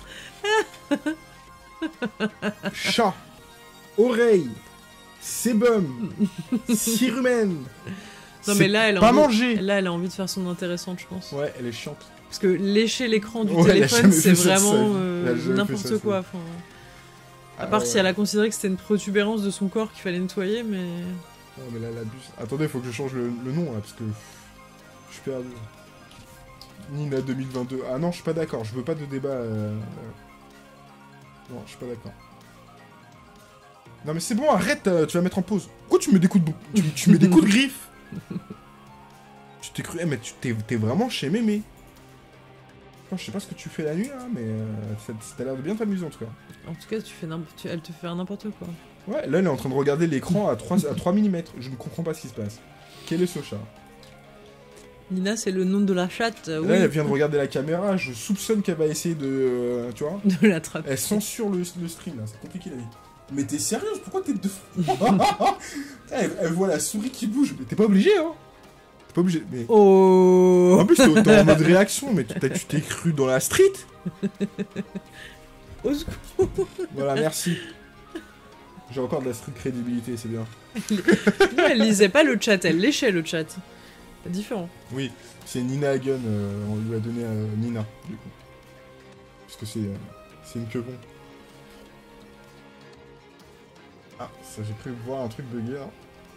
Chat, oreille, sébum, cérumen. Non mais là, elle a pas envie... manger. Là, elle a envie de faire son intéressante, je pense. Ouais, elle est chiante. Parce que lécher l'écran du Ouais, elle a téléphone, jamais c'est fait ça de vraiment sa vie. Elle a jamais fait ça n'importe de quoi. sa Enfin, à Ah part ouais. si elle a considéré que c'était une protubérance de son corps qu'il fallait nettoyer, mais... Non mais là, elle abuse. Attendez, faut que je change le nom là, parce que je suis perdu. Nina 2022. Ah non, je suis pas d'accord, je veux pas de débat. Non, je suis pas d'accord. Non mais c'est bon, arrête, tu vas mettre en pause. Pourquoi tu mets des coups de tu mets des coups de griffe? Tu t'es cru... Eh, mais t'es vraiment chez Mémé. Enfin, je sais pas ce que tu fais la nuit là, mais t'as l'air de bien t'amuser en tout cas. En tout cas, elle te fait n'importe quoi. Ouais, là elle est en train de regarder l'écran à 3 mm. Je ne comprends pas ce qui se passe. Quel est ce chat? Nina, c'est le nom de la chatte, Là, oui, elle vient de regarder la caméra, je soupçonne qu'elle va essayer de... tu vois? de l'attraper. Elle censure le stream, là, c'est compliqué la vie. Mais t'es sérieuse? Pourquoi t'es deux elle voit la souris qui bouge, mais t'es pas obligé, hein? T'es pas obligé, mais... Oh. En plus, t'es en mode réaction, mais tu t'es cru dans la street? Au secours. Voilà, merci. J'ai encore de la street crédibilité, c'est bien. Non, elle lisait pas le chat, elle léchait le chat. C'est différent. Oui, c'est Nina Hagen, on lui a donné Nina, du coup. Parce que c'est une queue con. Ah, ça, j'ai cru voir un truc bugué, là.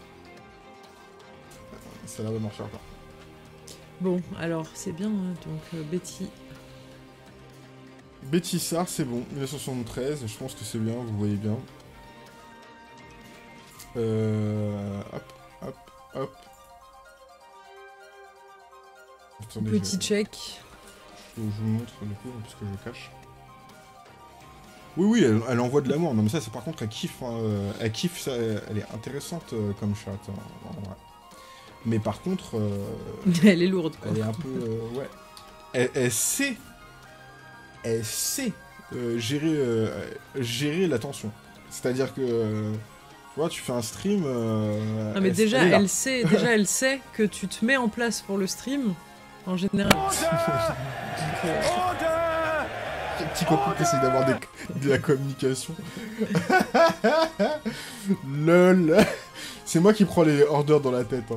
Ça a l'air de marcher encore. Bon, alors, c'est bien, hein, donc Betty. Betty Sar, c'est bon. 1973, je pense que c'est bien, vous voyez bien. Hop, hop, hop. Attendez, Petit check. je vous montre du coup, parce que je cache. Oui, oui, elle envoie de l'amour. Non, mais ça, c'est par contre, elle kiffe. Hein, elle kiffe, ça, elle est intéressante comme chatte. Hein, en vrai. Mais par contre... Elle est lourde, quoi. elle est un peu... ouais. Elle sait... Elle sait gérer l'attention. C'est-à-dire que... tu vois, tu fais un stream... Non, mais déjà, elle sait que tu te mets en place pour le stream, en général. Petit coco qui essaie d'avoir de la communication. LOL. C'est moi qui prends les orders dans la tête. Hein.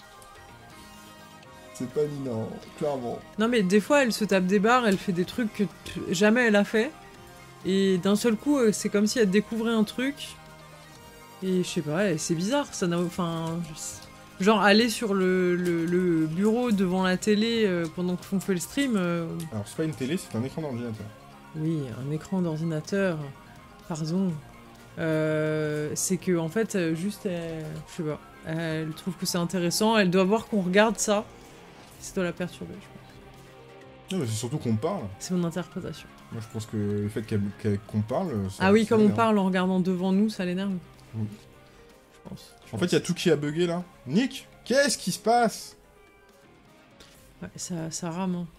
C'est pas Nina, hein, clairement. Non, mais des fois, elle se tape des barres, elle fait des trucs que jamais elle a fait. Et d'un seul coup, c'est comme si elle découvrait un truc. Et je sais pas, c'est bizarre. Ça n'a... Enfin... Genre, aller sur le bureau devant la télé pendant qu'on fait le stream... Alors, c'est pas une télé, c'est un écran d'ordinateur. Oui, un écran d'ordinateur, pardon. C'est que, en fait, juste, je sais pas, elle trouve que c'est intéressant, elle doit voir qu'on regarde ça. Ça doit la perturber, je pense. Non, mais c'est surtout qu'on parle. C'est mon interprétation. Moi, je pense que le fait qu'on parle... Ça, Ah oui, ça comme on l'énerve. parle en regardant devant nous, ça l'énerve. Oui. Je pense. En fait, il y a tout qui a bugué, là. Nick, qu'est-ce qui se passe? Ouais, ça rame, hein.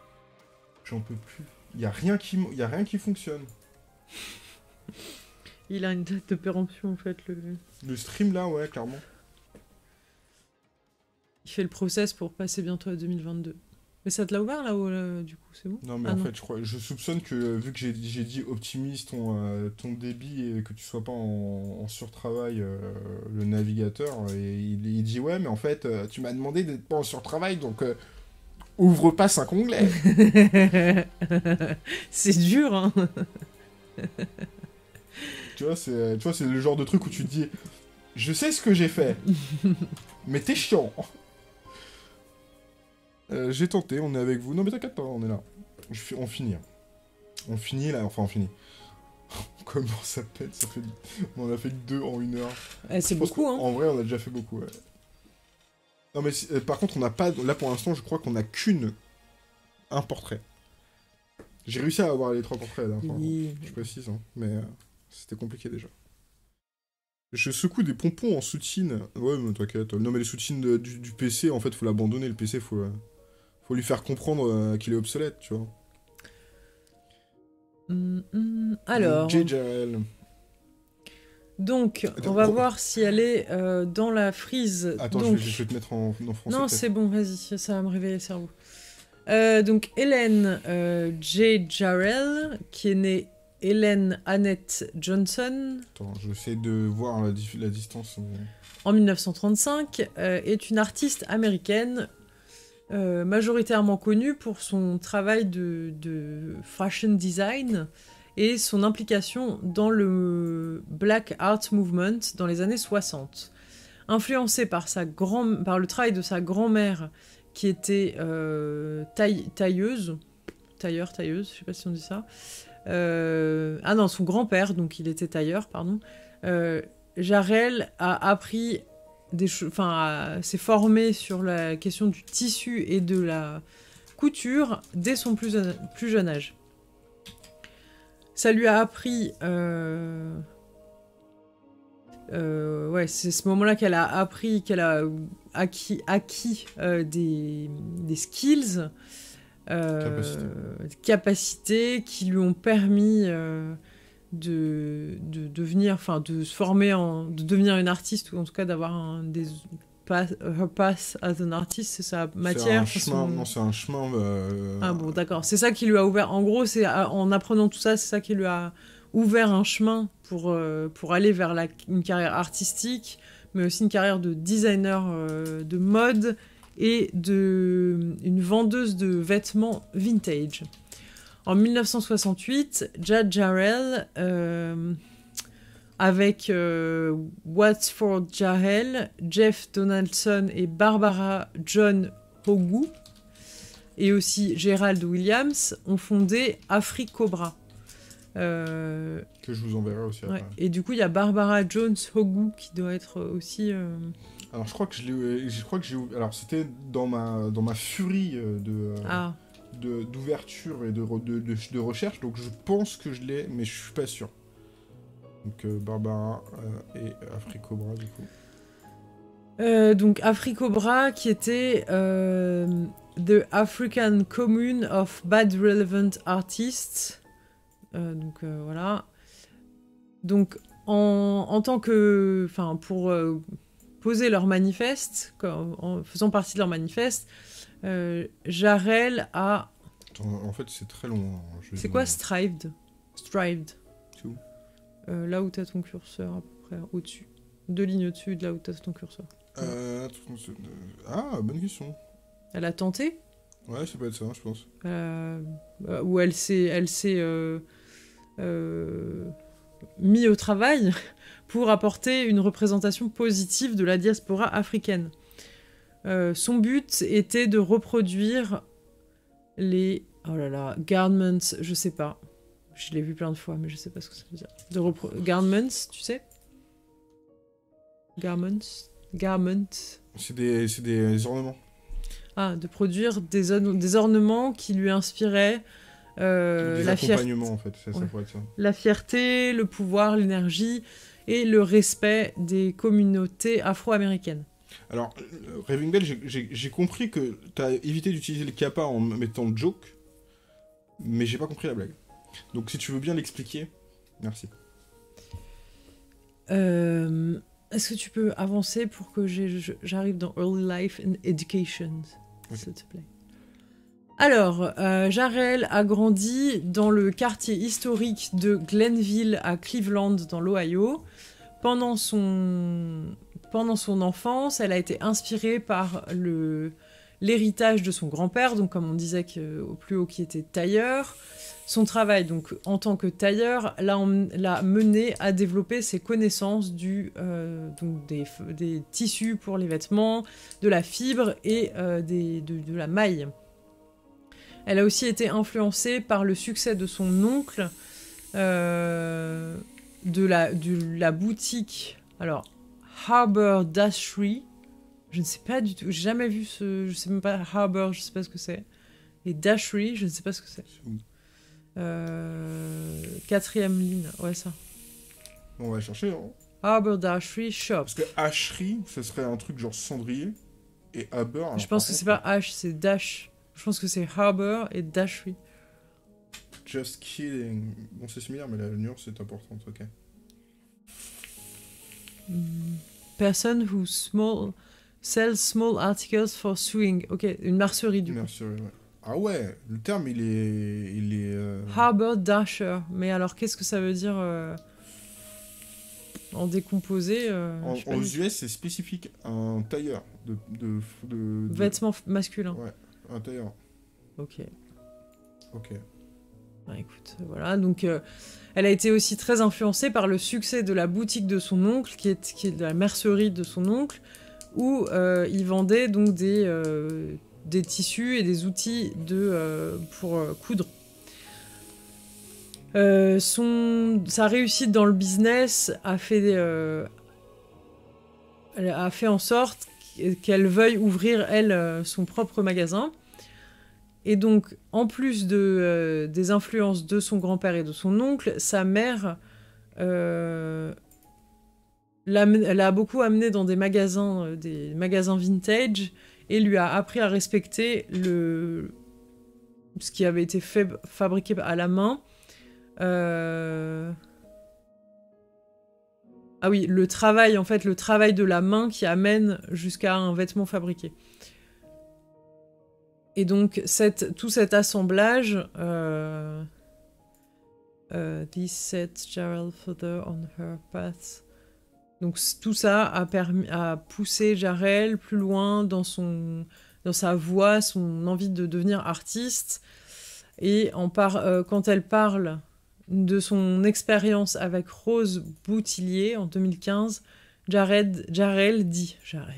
J'en peux plus. Il y a rien qui fonctionne. Il a une date de péremption, en fait. Le stream, là, ouais, clairement. Il fait le process pour passer bientôt à 2022. Mais ça te l'a ouvert, là, du coup, c'est bon? Non, mais fait, je soupçonne que, vu que j'ai dit optimise ton débit et que tu sois pas en surtravail, le navigateur, et il dit, ouais, mais en fait, tu m'as demandé d'être pas en surtravail, donc ouvre pas 5 onglets. C'est dur, hein. Tu vois, c'est le genre de truc où tu te dis, je sais ce que j'ai fait, mais t'es chiant. J'ai tenté, on est avec vous. Non mais t'inquiète pas, on est là. On finit. On finit là, enfin on finit. Comment ça pète, ça fait... On en a fait 2 en 1 heure. C'est beaucoup, hein. En vrai, on a déjà fait beaucoup, ouais. Non mais par contre, on n'a pas... Là pour l'instant, je crois qu'on a un portrait. J'ai réussi à avoir les 3 portraits là. Enfin, Oui. je précise, hein. Mais c'était compliqué déjà. Je secoue des pompons en soutine. Ouais, mais t'inquiète. Non mais les soutines du PC, en fait, faut l'abandonner. Le PC, faut lui faire comprendre qu'il est obsolète, tu vois. Alors... JJL. Donc, on va voir si elle est dans la frise. Attends, donc... je vais te mettre en français. Non, c'est bon, vas-y, ça va me réveiller le cerveau. Donc, Hélène J. Jarrell, qui est née Hélène Annette Johnson. Attends, j'essaie de voir la distance. En 1935, est une artiste américaine majoritairement connue pour son travail de fashion design et son implication dans le Black Art Movement dans les années 60. Influencée par le travail de sa grand-mère qui était tailleuse, je sais pas si on dit ça. Ah non, son grand-père, donc il était tailleur, pardon. Jarrell a appris s'est formé sur la question du tissu et de la couture dès son plus jeune âge. Ça lui a appris... ouais, c'est ce moment-là qu'elle a acquis des skills, capacités qui lui ont permis de devenir, de se former, de devenir une artiste, ou en tout cas d'avoir her path as an artist, c'est sa matière. C'est un chemin. Ah bon, d'accord. C'est ça qui lui a ouvert. En gros, c'est en apprenant tout ça, c'est ça qui lui a ouvert un chemin pour aller vers une carrière artistique, mais aussi une carrière de designer de mode et une vendeuse de vêtements vintage. En 1968, Jad Jarrell, avec Wadsworth Jarrell, Jeff Donaldson et Barbara John Hogu, et aussi Gerald Williams, ont fondé Africobra. Que je vous enverrai aussi après. Ouais. Et du coup, il y a Barbara Jones Hogu qui doit être aussi... Alors, je crois que j'ai... Alors, c'était dans ma furie d'ouverture et de recherche, donc je pense que je l'ai, mais je suis pas sûr. Donc Barbara et Africobra du coup. Donc Africobra qui était The African Commune of Bad Relevant Artists. Donc voilà. Donc en tant que... Enfin, pour poser leur manifeste, en faisant partie de leur manifeste, Jarrell a... Attends, en fait, c'est très long. Hein. C'est quoi Strived? Tout. Là où t'as ton curseur, à peu près, au-dessus. 2 lignes au-dessus de là où t'as ton curseur. Bonne question. Elle a tenté? Ouais, ça peut être ça, je pense. Où elle s'est mis au travail pour apporter une représentation positive de la diaspora africaine. Son but était de reproduire les... Oh là là, garments, je sais pas. Je l'ai vu plein de fois, mais je sais pas ce que ça veut dire. Garments, tu sais? Garments. C'est des ornements. Ah, de produire des ornements qui lui inspiraient la fierté. En fait, ça pourrait être ça. La fierté, le pouvoir, l'énergie et le respect des communautés afro-américaines. Alors, Raving Bell, j'ai compris que t'as évité d'utiliser le kappa en mettant le joke, mais j'ai pas compris la blague. Donc si tu veux bien l'expliquer, merci. Est-ce que tu peux avancer pour que j'arrive dans Early Life and Education, s'il te plaît? Alors, Jarrell a grandi dans le quartier historique de Glenville à Cleveland, dans l'Ohio. Pendant son enfance, elle a été inspirée par l'héritage de son grand-père, donc comme on disait au plus haut, qui était tailleur. Son travail donc, en tant que tailleur l'a mené à développer ses connaissances donc des tissus pour les vêtements, de la fibre et de la maille. Elle a aussi été influencée par le succès de son oncle, de la boutique, alors Haberdashery. Je ne sais pas du tout, j'ai jamais vu je sais même pas, Harbour, je sais pas ce que c'est. Et Dashery, je ne sais pas ce que c'est. 4e ligne, ouais ça. On va chercher, hein. Haberdashery Shop. Parce que hacherie, ce serait un truc genre cendrier. Et Haber... Je pense que c'est pas H, c'est Dash. Je pense que c'est Harbour et Dashery. Just kidding. Bon, c'est similaire, mais la nuance est importante, ok. Person who sells small articles for sewing. Ok, une mercerie du coup. Mercerie, ouais. Ah ouais, le terme il est Haberdasher. Mais alors qu'est-ce que ça veut dire en décomposé aux US, c'est spécifique. Un tailleur de vêtements masculins. Ouais, un tailleur. Ok. Ok. Bah, écoute, voilà. Donc, elle a été aussi très influencée par le succès de la boutique de son oncle, qui est de la mercerie de son oncle, où il vendait donc des tissus et des outils pour coudre. Sa réussite dans le business a fait en sorte qu'elle veuille ouvrir, elle, son propre magasin. Et donc, en plus des influences de son grand-père et de son oncle, sa mère l'a beaucoup amené dans des magasins vintage et lui a appris à respecter ce qui avait été fabriqué à la main. Ah oui, le travail de la main qui amène jusqu'à un vêtement fabriqué. Et donc, tout cet assemblage, this set Jarrell further on her path. Donc, tout ça a poussé Jarrell plus loin dans sa voie, son envie de devenir artiste. Et quand elle parle de son expérience avec Rose Boutillier en 2015, Jarrell dit.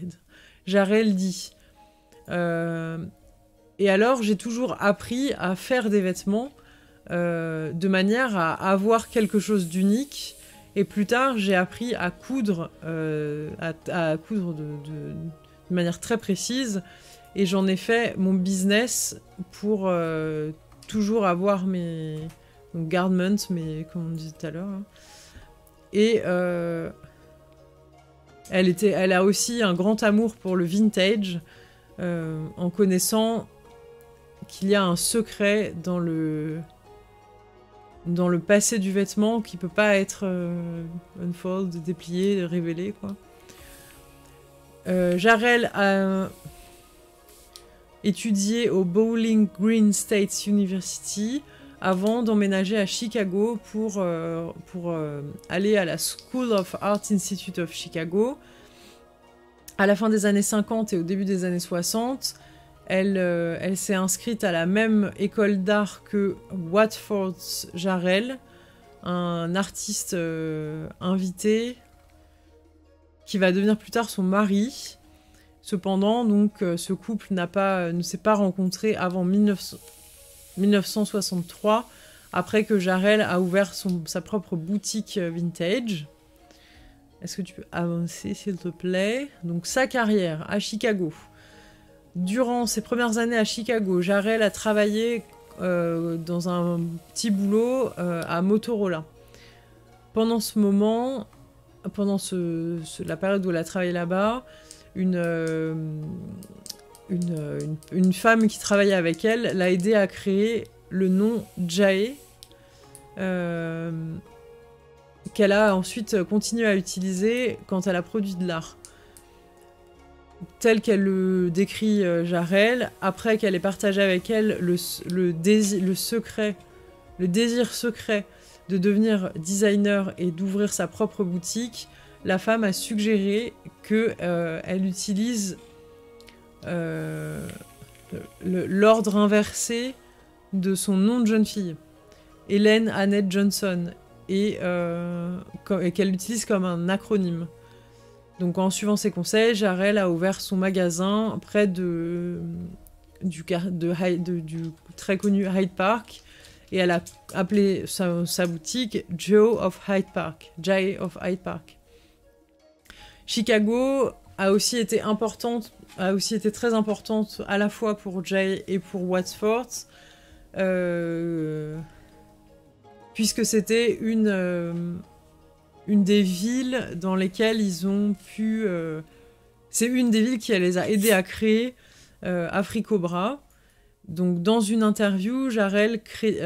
Et alors, j'ai toujours appris à faire des vêtements de manière à avoir quelque chose d'unique. Et plus tard, j'ai appris à coudre, à coudre de manière très précise. Et j'en ai fait mon business pour toujours avoir mes garments, comme on disait tout à l'heure. Hein. Et elle a aussi un grand amour pour le vintage, en connaissant qu'il y a un secret dans le passé du vêtement qui peut pas être unfold, déplié, révélé, quoi. Jarrell a étudié au Bowling Green State University avant d'emménager à Chicago pour aller à la School of Art Institute of Chicago. À la fin des années 50 et au début des années 60, elle s'est inscrite à la même école d'art que Watford Jarrell, un artiste invité qui va devenir plus tard son mari. Cependant, donc, ce couple ne s'est pas rencontré avant 1963, après que Jarrell a ouvert sa propre boutique vintage. Est-ce que tu peux avancer, s'il te plaît? Donc, sa carrière à Chicago. Durant ses premières années à Chicago, Jarrell a travaillé dans un petit boulot à Motorola. Pendant ce moment, la période où elle a travaillé là-bas, une femme qui travaillait avec elle l'a aidée à créer le nom Jae, qu'elle a ensuite continué à utiliser quand elle a produit de l'art. Tel qu'elle le décrit Jarel, après qu'elle ait partagé avec elle le désir secret de devenir designer et d'ouvrir sa propre boutique, la femme a suggéré qu'elle utilise l'ordre inversé de son nom de jeune fille, Helen Annette Johnson, et qu'elle l'utilise comme un acronyme. Donc en suivant ses conseils, Jarel a ouvert son magasin près du très connu Hyde Park, et elle a appelé sa boutique Joe of Hyde Park. Chicago a aussi été très importante à la fois pour Jay et pour Watford, puisque c'était une des villes dans lesquelles ils ont pu... c'est une des villes qui les a aidés à créer Africobra. Donc, dans une interview, Jarel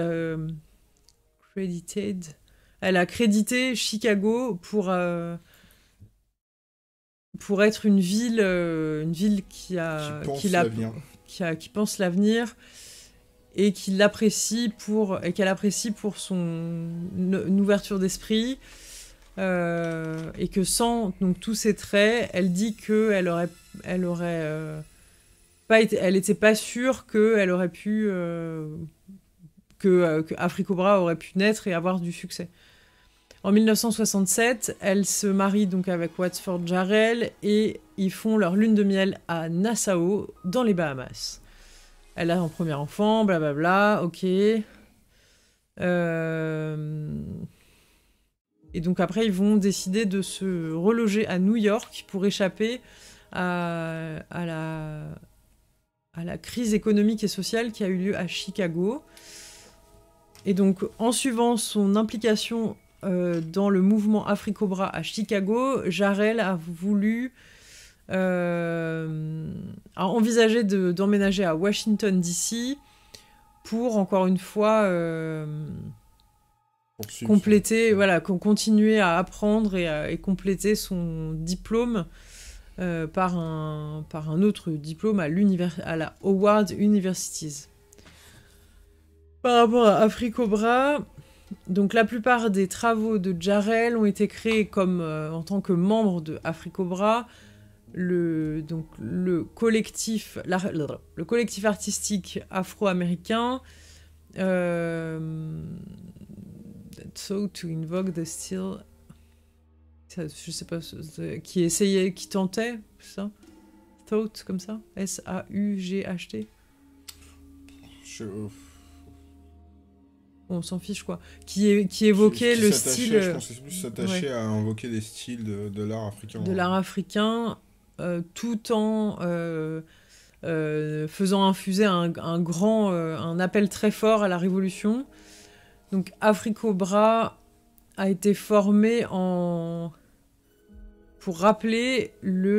elle a crédité Chicago pour être une ville qui pense l'avenir et qu'elle apprécie pour son ouverture d'esprit. Et que sans donc tous ces traits, elle dit que elle était pas sûre qu'elle aurait pu que Africobra aurait pu naître et avoir du succès. En 1967, elle se marie donc avec Watford Jarel et ils font leur lune de miel à Nassau, dans les Bahamas. Elle a un premier enfant, blablabla, ok. Et donc après, ils vont décider de se reloger à New York pour échapper à la crise économique et sociale qui a eu lieu à Chicago. Et donc, en suivant son implication dans le mouvement Africobra à Chicago, Jarel a envisagé d'emménager à Washington DC pour, encore une fois, continuer à apprendre et compléter son diplôme par un autre diplôme à la Howard Universities. Par rapport à Africobra, donc la plupart des travaux de Jarel ont été créés en tant que membre de Africobra. Le collectif artistique afro-américain sought to invoke the style, je sais pas, qui tentait, ça, thought comme ça, S-A-U-G-H-T. On s'en fiche quoi. Qui évoquait le style. Je pense que c'est plus s'attacher à invoquer des styles de l'art africain. De l'art africain, tout en faisant infuser un appel très fort à la révolution. Donc Africobra a été formé pour rappeler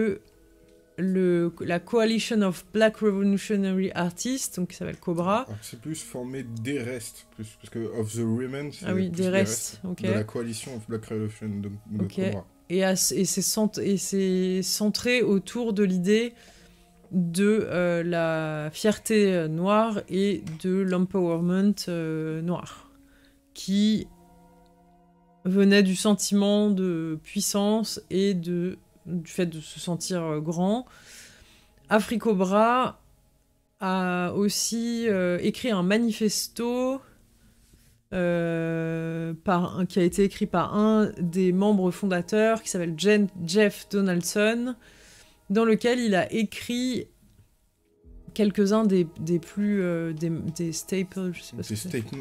la Coalition of Black Revolutionary Artists, donc qui s'appelle Cobra. C'est plus formé des restes, parce que of the Women, c'est des restes okay. De la Coalition of Black Revolution de Cobra. Et c'est centré autour de l'idée de la fierté noire et de l'empowerment noir, qui venait du sentiment de puissance et du fait de se sentir grand. Africobra a aussi écrit un manifesto qui a été écrit par un des membres fondateurs qui s'appelle Jeff Donaldson, dans lequel il a écrit quelques-uns des staples, je sais pas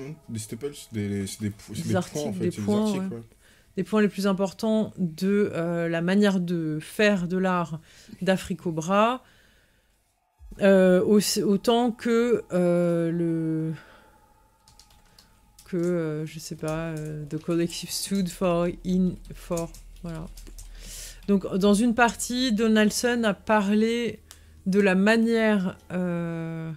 des points, les points les plus importants de la manière de faire de l'art d'Africobra, autant que je sais pas, the collective stood for, voilà. Donc dans une partie, Donaldson a parlé de la manière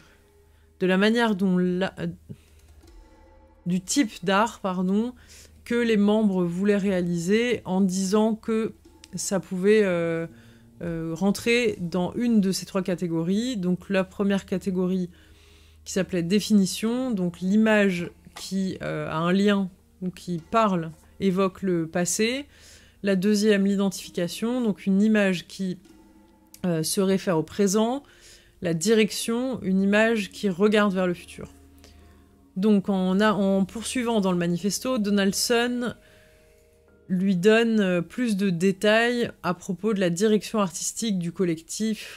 dont du type d'art, que les membres voulaient réaliser en disant que ça pouvait rentrer dans une de ces 3 catégories. Donc la première catégorie qui s'appelait définition, donc l'image qui a un lien ou qui parle, évoque le passé. La deuxième, l'identification, donc une image qui se réfère au présent. La direction, une image qui regarde vers le futur. Donc en poursuivant dans le manifesto, Donaldson lui donne plus de détails à propos de la direction artistique du collectif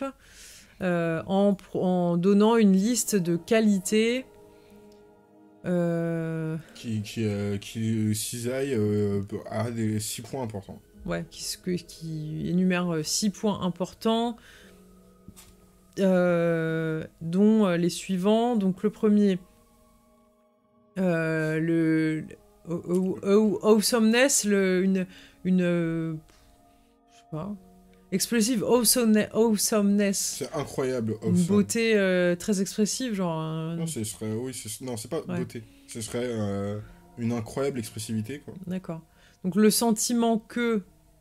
en donnant une liste de qualités qui cisaille à des 6 points importants. Ouais, qui énumère 6 points importants, dont les suivants. Donc le premier, le awesomeness, je sais pas, expressive awesomeness. C'est incroyable. Awesome. Une beauté très expressive, genre. Non, non, c'est pas beauté. Ce serait une incroyable expressivité, quoi. D'accord. Donc le sentiment que.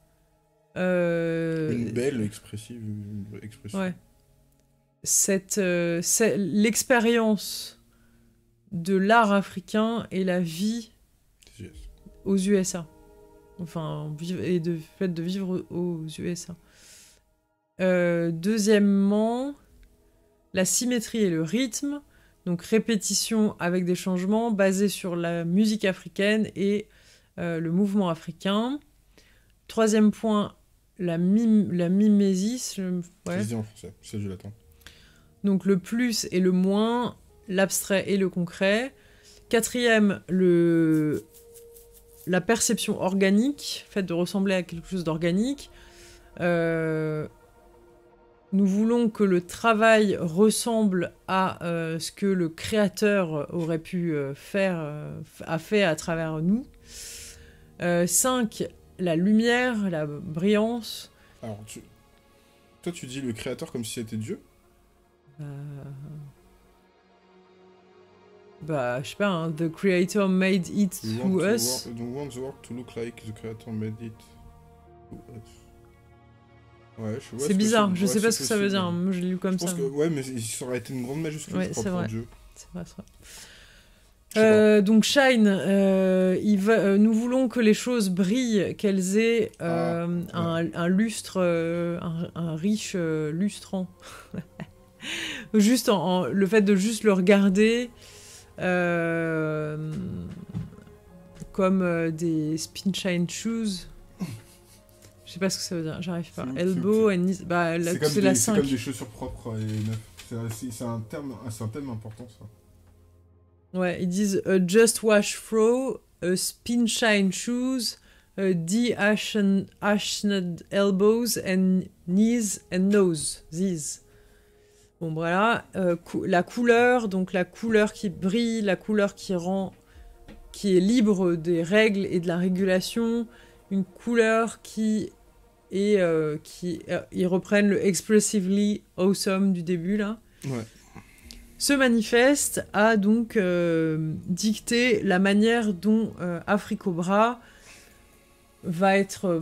Une belle expression. Ouais. L'expérience de l'art africain et la vie aux USA. Enfin, et de fait de vivre aux USA. Deuxièmement, la symétrie et le rythme. Donc répétition avec des changements basés sur la musique africaine et le mouvement africain. Troisième point, la mimésis. Ouais. Je dis en français, c'est du latin. Donc le plus et le moins, l'abstrait et le concret. Quatrième, la perception organique, fait de ressembler à quelque chose d'organique. Nous voulons que le travail ressemble à ce que le créateur aurait pu a fait à travers nous. 5, la lumière, la brillance. Alors, toi, tu dis le créateur comme si c'était Dieu ? Je sais pas, hein, the creator made it through us. We want the world to look like the creator made it to us. Ouais, c'est bizarre, je sais pas ce que ça veut dire, moi je l'ai lu comme ça. Je pense que, ouais, mais ça aurait été une grande majuscule, ouais, je crois, pour Dieu. C'est vrai. Donc Shine, nous voulons que les choses brillent, qu'elles aient un lustre, un riche lustrant. Juste le fait de juste le regarder comme des spin shine shoes. Je sais pas ce que ça veut dire, j'arrive pas. Elbow and knees, c'est la 5. C'est comme des chaussures propres et neuves. C'est un thème important, ça. Ouais, ils disent just wash through, spin shine shoes, de-ashened elbows and knees and nose. These. Bon, voilà. La couleur, donc la couleur qui brille, la couleur qui est libre des règles et de la régulation. Une couleur ils reprennent le expressively awesome du début, là. Ouais. Ce manifeste a donc dicté la manière dont Africobra va être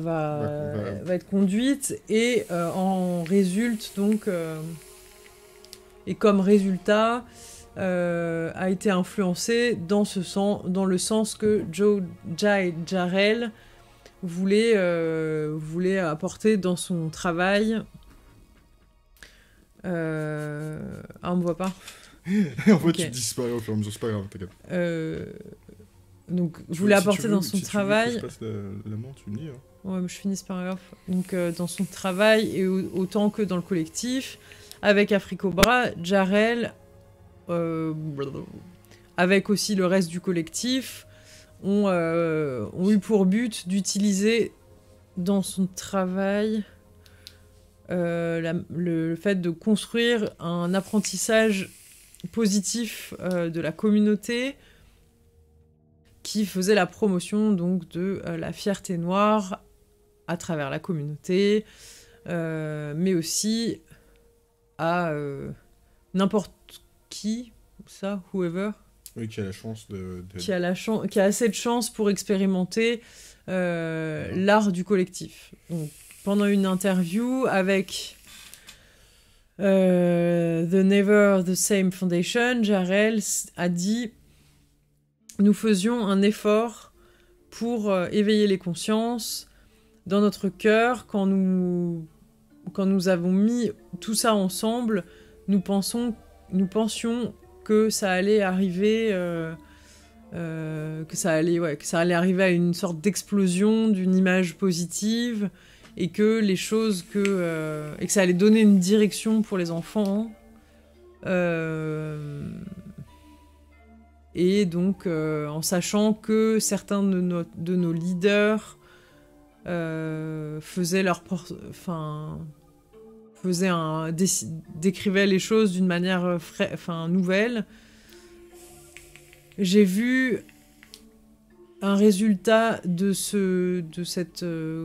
conduite et en résulte donc et comme résultat a été influencé dans le sens que Jai Jarrell voulait apporter dans son travail. On me voit pas. En fait, tu disparais au fur et à mesure, c'est pas grave, t'inquiète. Donc, voulait apporter dans son travail. Si tu veux que je passe la main, tu me dis. Hein. Ouais, mais je finis ce paragraphe. Donc, dans son travail et autant que dans le collectif, avec Africobra, Jarrell, avec aussi le reste du collectif, ont eu pour but d'utiliser dans son travail. Le fait de construire un apprentissage positif de la communauté qui faisait la promotion donc de la fierté noire à travers la communauté, mais aussi à n'importe qui, whoever. Oui, qui a la chance qui a assez de chance pour expérimenter l'art du collectif. Donc, pendant une interview avec The Never the Same Foundation, Jarel a dit « Nous faisions un effort pour éveiller les consciences dans notre cœur. Quand nous avons mis tout ça ensemble, nous pensions que ça allait arriver... que ça allait arriver à une sorte d'explosion d'une image positive et que les choses et que ça allait donner une direction pour les enfants et donc en sachant que certains de nos leaders décrivaient les choses d'une manière nouvelle. J'ai vu un résultat de cette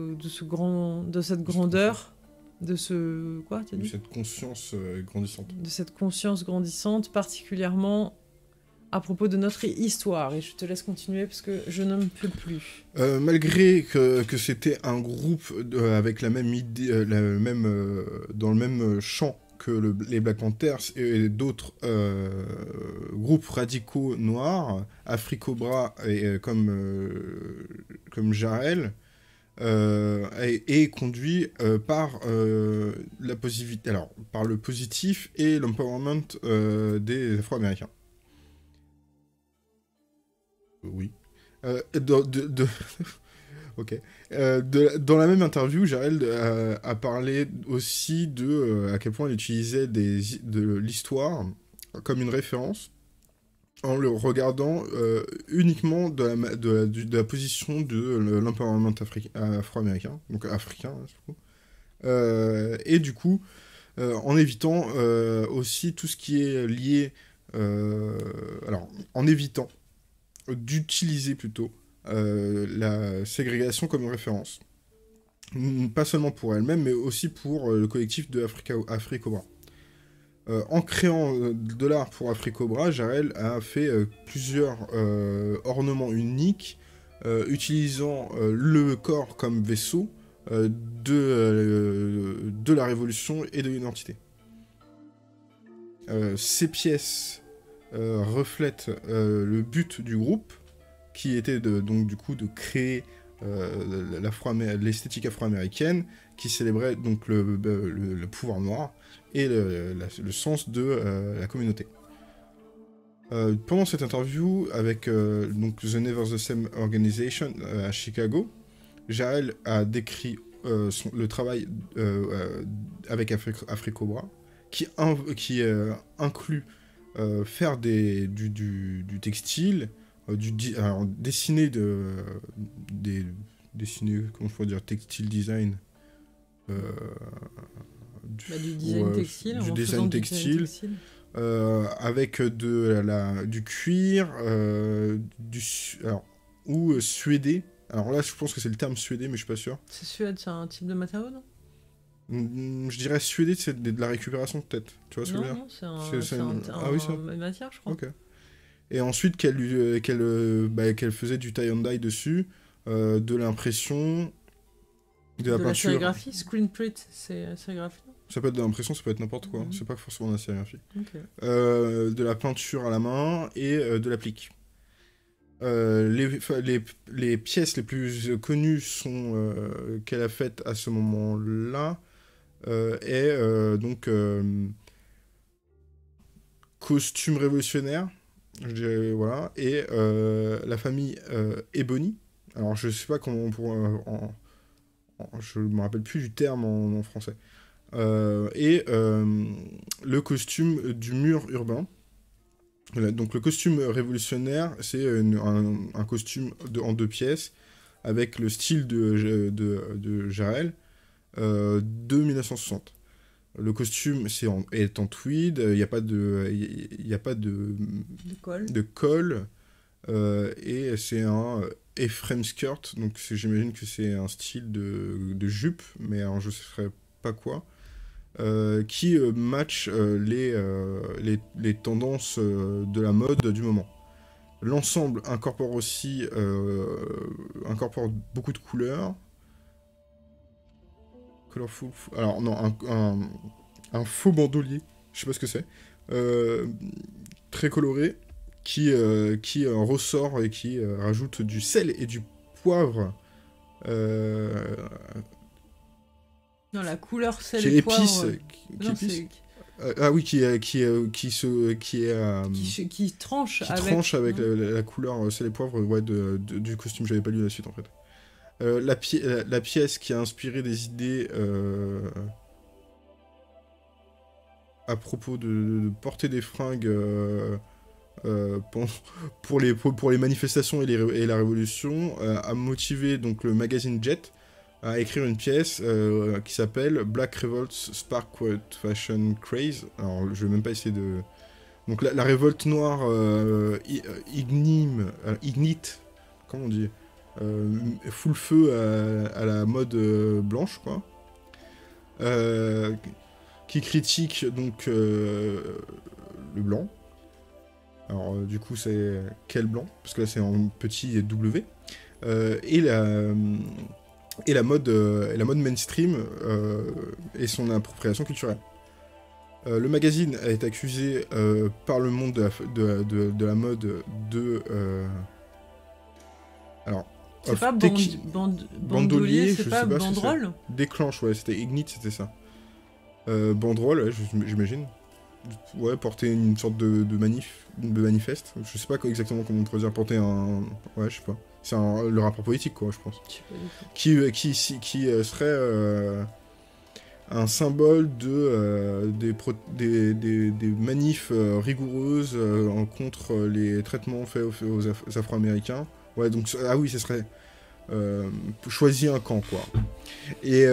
grandeur, de cette conscience grandissante. De cette conscience grandissante, particulièrement à propos de notre histoire. Et je te laisse continuer parce que je ne peux plus. Malgré que c'était un groupe avec la même idée, dans le même champ que les Black Panthers et d'autres groupes radicaux noirs, Africobra et comme Jarel, est conduit par la positivité, par le positif et l'empowerment des Afro-Américains. Oui. Ok. Dans la même interview, Jarel a parlé aussi à quel point il utilisait de l'histoire comme une référence en le regardant uniquement de la position de l'empowerment afro-américain, donc africain, surtout. Et du coup, en évitant aussi tout ce qui est lié... en évitant d'utiliser plutôt la ségrégation comme une référence. Pas seulement pour elle-même, mais aussi pour le collectif de Africobra. En créant de l'art pour Africobra, Jarel a fait plusieurs ornements uniques, utilisant le corps comme vaisseau de la révolution et de l'identité. Ces pièces reflètent le but du groupe, qui était donc du coup de créer l'esthétique afro-américaine, qui célébrait donc le pouvoir noir et le sens de la communauté. Pendant cette interview avec donc The Never the Same Organization à Chicago, Jarel a décrit le travail avec Africobra, qui inclut faire du textile, dessiner comment je pourrais dire, textile design, du design textile, du design textile, avec du cuir, ou suédé. Alors là, je pense que c'est le terme suédé, mais je suis pas sûr. C'est suède, c'est un type de matériau, non? Je dirais suédé, c'est de la récupération peut-être. Tu vois ce que je veux dire? Non, c'est une matière, je crois. Ok. Et ensuite qu'elle faisait du tie and dye dessus, de l'impression, de la peinture. La sérigraphie, screen print, c'est la sérigraphie. Ça peut être de l'impression, ça peut être n'importe quoi. C'est pas forcément de la sérigraphie. Okay. De la peinture à la main et de l'applique. Les pièces les plus connues sont qu'elle a faites à ce moment-là donc costume révolutionnaire, je dirais, voilà, et la famille Ebony. Alors je sais pas comment on pourrait je me rappelle plus du terme en français. Et le costume du mur urbain. Donc le costume révolutionnaire, c'est un costume en 2 pièces avec le style de Jarel de 1960. Le costume est en tweed, il n'y a pas de col, et c'est un A-frame skirt, donc j'imagine que c'est un style de jupe, mais alors je ne sais pas quoi. Qui match les tendances de la mode du moment. L'ensemble incorpore aussi incorpore beaucoup de couleurs. Colorful. Alors non, un faux bandolier, je sais pas ce que c'est, très coloré, qui ressort et qui rajoute du sel et du poivre. Non, la couleur sel Qui et épice. poivre. Qui Non, épice. c'est Ah oui, qui tranche qui avec. tranche avec la couleur sel et poivre ouais, du costume. J'avais pas lu la suite en fait. La pièce qui a inspiré des idées à propos de porter des fringues pour les manifestations et la révolution a motivé donc, le magazine Jet à écrire une pièce qui s'appelle Black Revolt's Spark White Fashion Craze. Alors je vais même pas essayer de... Donc la révolte noire ignite, comment on dit full feu à la mode blanche, quoi. Qui critique donc le blanc. Alors du coup c'est quel blanc? Parce que là c'est en petit W. Et la mode mainstream et son appropriation culturelle. Le magazine a été accusé par le monde de la mode de... alors, c'est pas bandolier, c'est pas banderole? Déclenche, ouais, c'était Ignite, c'était ça. Banderole, ouais, j'imagine. Ouais, porter une sorte de manifeste. Je sais pas exactement comment on pourrait dire, porter un... Ouais, je sais pas. C'est le rapport politique, quoi, je pense. Qui serait un symbole des manifs rigoureuses contre les traitements faits aux Afro-Américains. Ouais, donc, ah oui, ce serait... choisir un camp, quoi. Et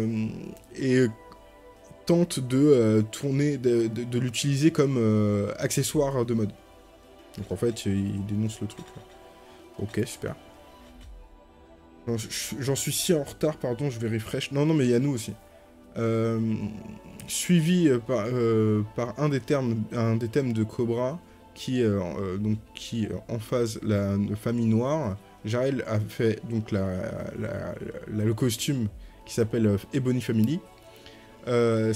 tente de tourner, de l'utiliser comme accessoire de mode. Donc en fait, il dénonce le truc. Là. Ok, super. J'en suis si en retard, pardon, je vais refresh. Non, mais il y a nous aussi. Suivi par un des thèmes de Cobra, qui emphase la famille noire. Jarel a fait donc le costume qui s'appelle Ebony Family. Il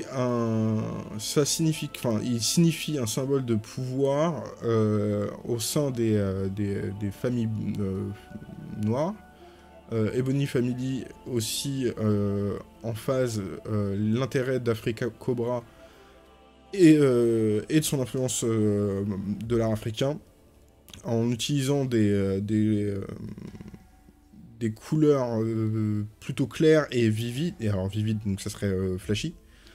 signifie un symbole de pouvoir au sein des familles noires. Ebony Family aussi en phase l'intérêt d'Africa Cobra et de son influence de l'art africain en utilisant des couleurs plutôt claires et vivides, et alors vivides, donc ça serait flashy,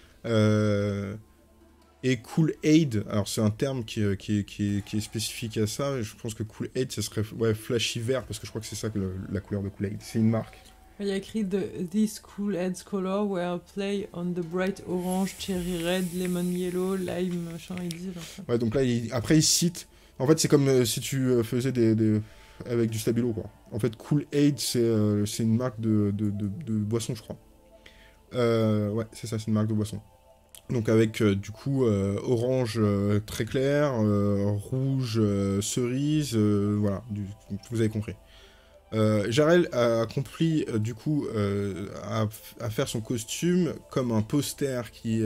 et Cool Aid, alors c'est un terme qui est spécifique à ça, et je pense que Cool Aid, ça serait flashy vert, parce que je crois que c'est ça que la couleur de Cool Aid, c'est une marque. Il y a écrit These Cool Aid's colors were play on the bright orange, cherry red, lemon yellow, lime, machin, ils disent. Ouais, donc là, après il cite, en fait c'est comme si tu faisais avec du stabilo, quoi. En fait, Cool Aid, c'est une marque de boisson, je crois. Ouais, c'est ça, c'est une marque de boisson. Donc avec, du coup, orange très clair, rouge cerise, voilà, vous avez compris. Jarel a accompli, du coup, à faire son costume comme un poster qui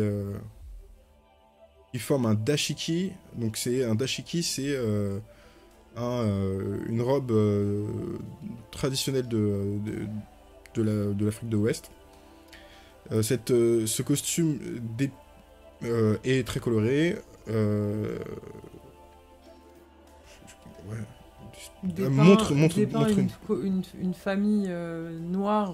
forme un dashiki. Donc un dashiki, c'est... une robe traditionnelle de l'Afrique de l'Ouest. Ce costume est très coloré. Montre une famille noire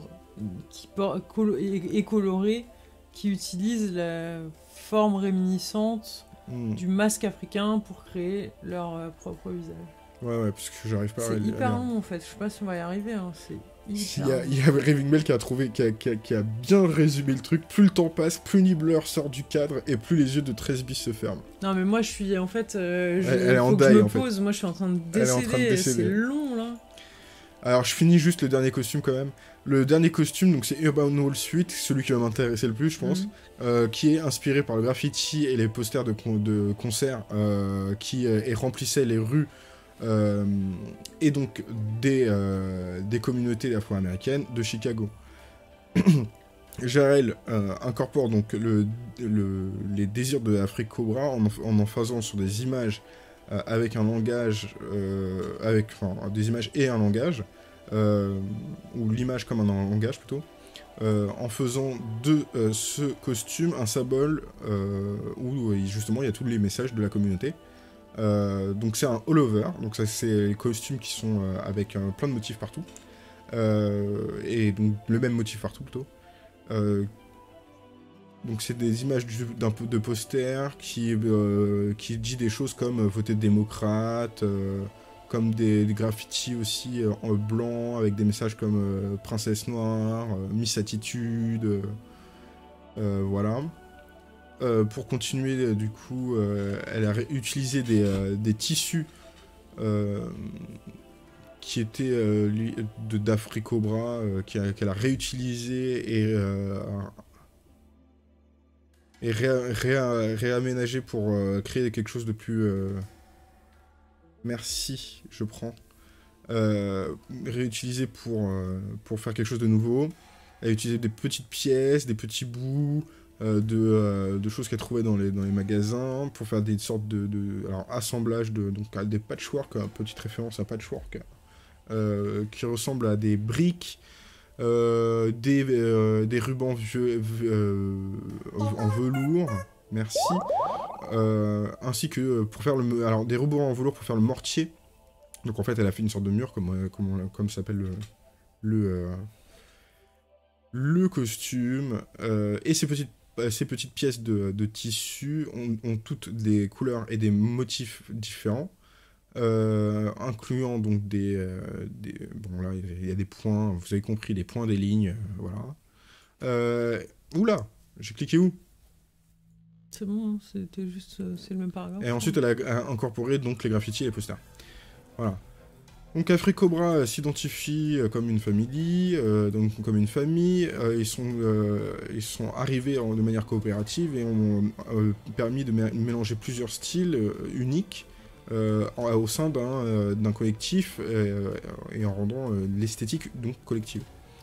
et colorée qui utilise la forme réminiscente du masque africain pour créer leur propre visage. Ouais, parce que j'arrive pas à... C'est hyper long en fait, je sais pas si on va y arriver, hein. Il y a Raving Bell qui a bien résumé le truc. Plus le temps passe, plus Nibbler sort du cadre et plus les yeux de 13 bis se ferment. Non mais moi je suis en fait... elle est en die, je me en pose, fait. Moi je suis en train de décéder, c'est long là. Alors je finis juste le dernier costume quand même. Le dernier costume, donc c'est Urban Wall Suite, celui qui va m'intéresser le plus je pense, qui est inspiré par le graffiti et les posters de concerts qui remplissaient les rues et donc des communautés afro-américaines de Chicago. Jarel incorpore donc les désirs de Afrique Cobra en faisant sur des images avec un langage, des images et un langage, ou l'image comme un langage plutôt, en faisant de ce costume un symbole où justement il y a tous les messages de la communauté. Donc c'est un all-over, donc ça c'est les costumes qui sont avec plein de motifs partout, et donc le même motif partout plutôt. Donc c'est des images d'un peu de posters qui dit des choses comme voter démocrate, comme des graffitis aussi en blanc avec des messages comme princesse noire, Miss Attitude, voilà. Pour continuer, du coup, elle a utilisé des tissus qui étaient d'Africobra, qu'elle a réutilisé et réaménagé pour créer quelque chose de plus... Merci, je prends. Réutilisé pour faire quelque chose de nouveau. Elle a utilisé des petites pièces, des petits bouts de choses qu'elle trouvait dans les magasins pour faire des sortes alors, assemblage donc des patchwork, petite référence à patchwork, qui ressemblent à des briques, des rubans en velours, merci, ainsi que pour faire alors des rubans en velours pour faire le mortier. Donc en fait elle a fait une sorte de mur comme s'appelle le costume, et ces petites pièces de tissu ont toutes des couleurs et des motifs différents, incluant donc bon là il y a des points, vous avez compris, des points, des lignes, voilà. Oula, j'ai cliqué où? C'est bon, c'était juste, c'est le même paragraphe. Et ensuite elle a incorporé donc les graffitis et les posters. Voilà. Donc Africobra s'identifie comme une famille, donc comme une famille. Ils sont arrivés de manière coopérative et ont permis de mélanger plusieurs styles uniques au sein d'un collectif, et en rendant l'esthétique donc collective.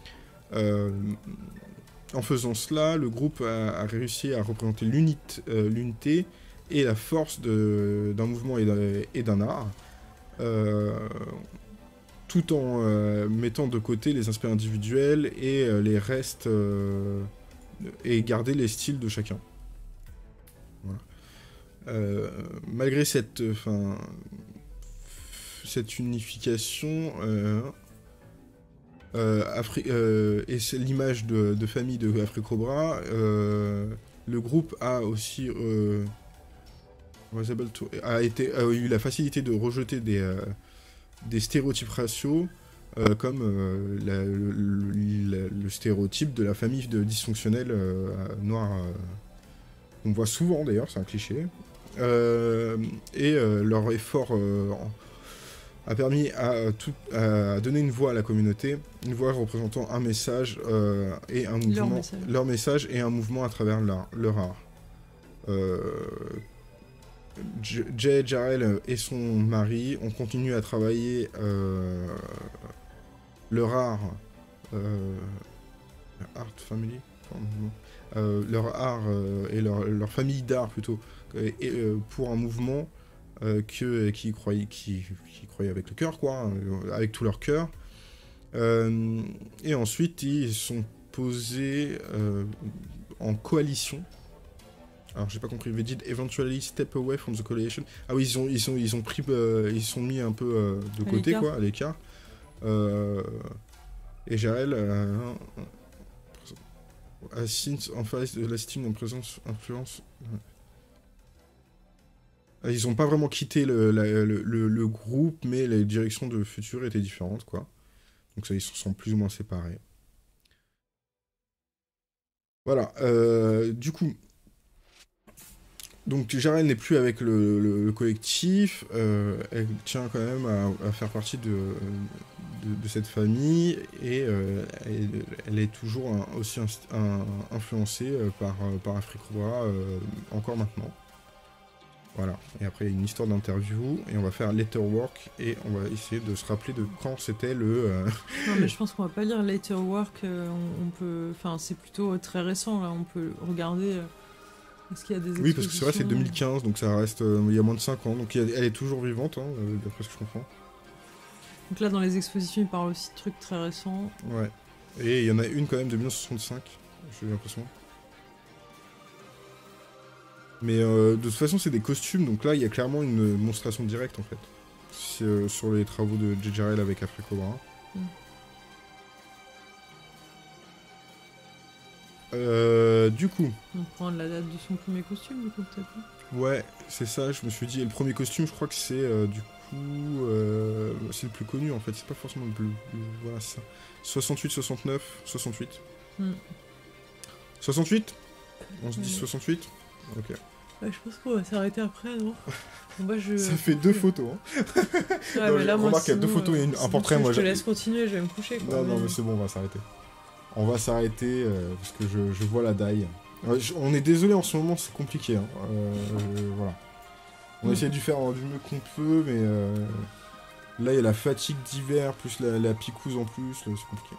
En faisant cela, le groupe a réussi à représenter l'unité et la force d'un mouvement et d'un art. Tout en mettant de côté les aspects individuels et les restes, et garder les styles de chacun. Voilà. Malgré cette unification, et c'est l'image de famille de Africobra, le groupe a aussi a eu la facilité de rejeter des stéréotypes raciaux, comme le stéréotype de la famille dysfonctionnelle noire, qu'on voit souvent d'ailleurs, c'est un cliché, et leur effort a permis à donner une voix à la communauté, une voix représentant un message et un mouvement, leur message et un mouvement à travers leur art. Jay, Jarel et son mari ont continué à travailler leur art, art family, leur art et leur famille d'art plutôt, pour un mouvement qui croyait avec le cœur, quoi, avec tout leur cœur. Et ensuite ils sont posés en coalition. Alors j'ai pas compris, they did eventually step away from the coalition. Ah oui, ils ont pris, ils sont mis un peu de côté, quoi, à l'écart. Et Jarel since en face de lasting en présence, influence. Ils ont pas vraiment quitté le groupe, mais les directions de futur étaient différentes, quoi. Donc ça, ils se sont plus ou moins séparés. Voilà, du coup... Donc Jarel n'est plus avec le collectif, elle tient quand même à faire partie de cette famille, et elle est toujours aussi influencée par Africobra encore maintenant. Voilà. Et après, il y a une histoire d'interview, et on va faire un letterwork, et on va essayer de se rappeler de quand c'était le... Non, mais je pense qu'on va pas lire Later Work. On peut... Enfin, c'est plutôt très récent, là. On peut regarder... Est-ce qu'il y a des expositions? Oui, parce que c'est vrai, c'est 2015, donc ça reste... il y a moins de 5 ans, donc elle est toujours vivante, hein, d'après ce que je comprends. Donc là, dans les expositions, il parle aussi de trucs très récents. Ouais. Et il y en a une quand même de 1965, j'ai l'impression. Mais de toute façon, c'est des costumes, donc là, il y a clairement une monstration directe, en fait. C'est, sur les travaux de JJRL avec Afri Cobra. Du coup... On prend la date de son premier costume, du coup, peut-être. Ouais, c'est ça, je me suis dit. Et le premier costume, je crois que c'est, du coup... c'est le plus connu, en fait. C'est pas forcément le plus... Voilà, c'est ça. 68, 69, 68. 68 On se dit 68 Ok. Ouais, je pense qu'on va s'arrêter après, non? Moi, Ça fait 2 photos, hein. Ouais, Non, mais là, moi, remarque, il y a sinon, 2 photos et un portrait. Je Moi, te laisse continuer, je vais me coucher, quoi. Non, mais c'est bon, on va s'arrêter. On va s'arrêter parce que je vois la daille. On est désolé, en ce moment, c'est compliqué. Hein. Voilà. On essaie de faire du mieux qu'on peut, mais là, il y a la fatigue d'hiver, plus la picouse en plus, c'est compliqué.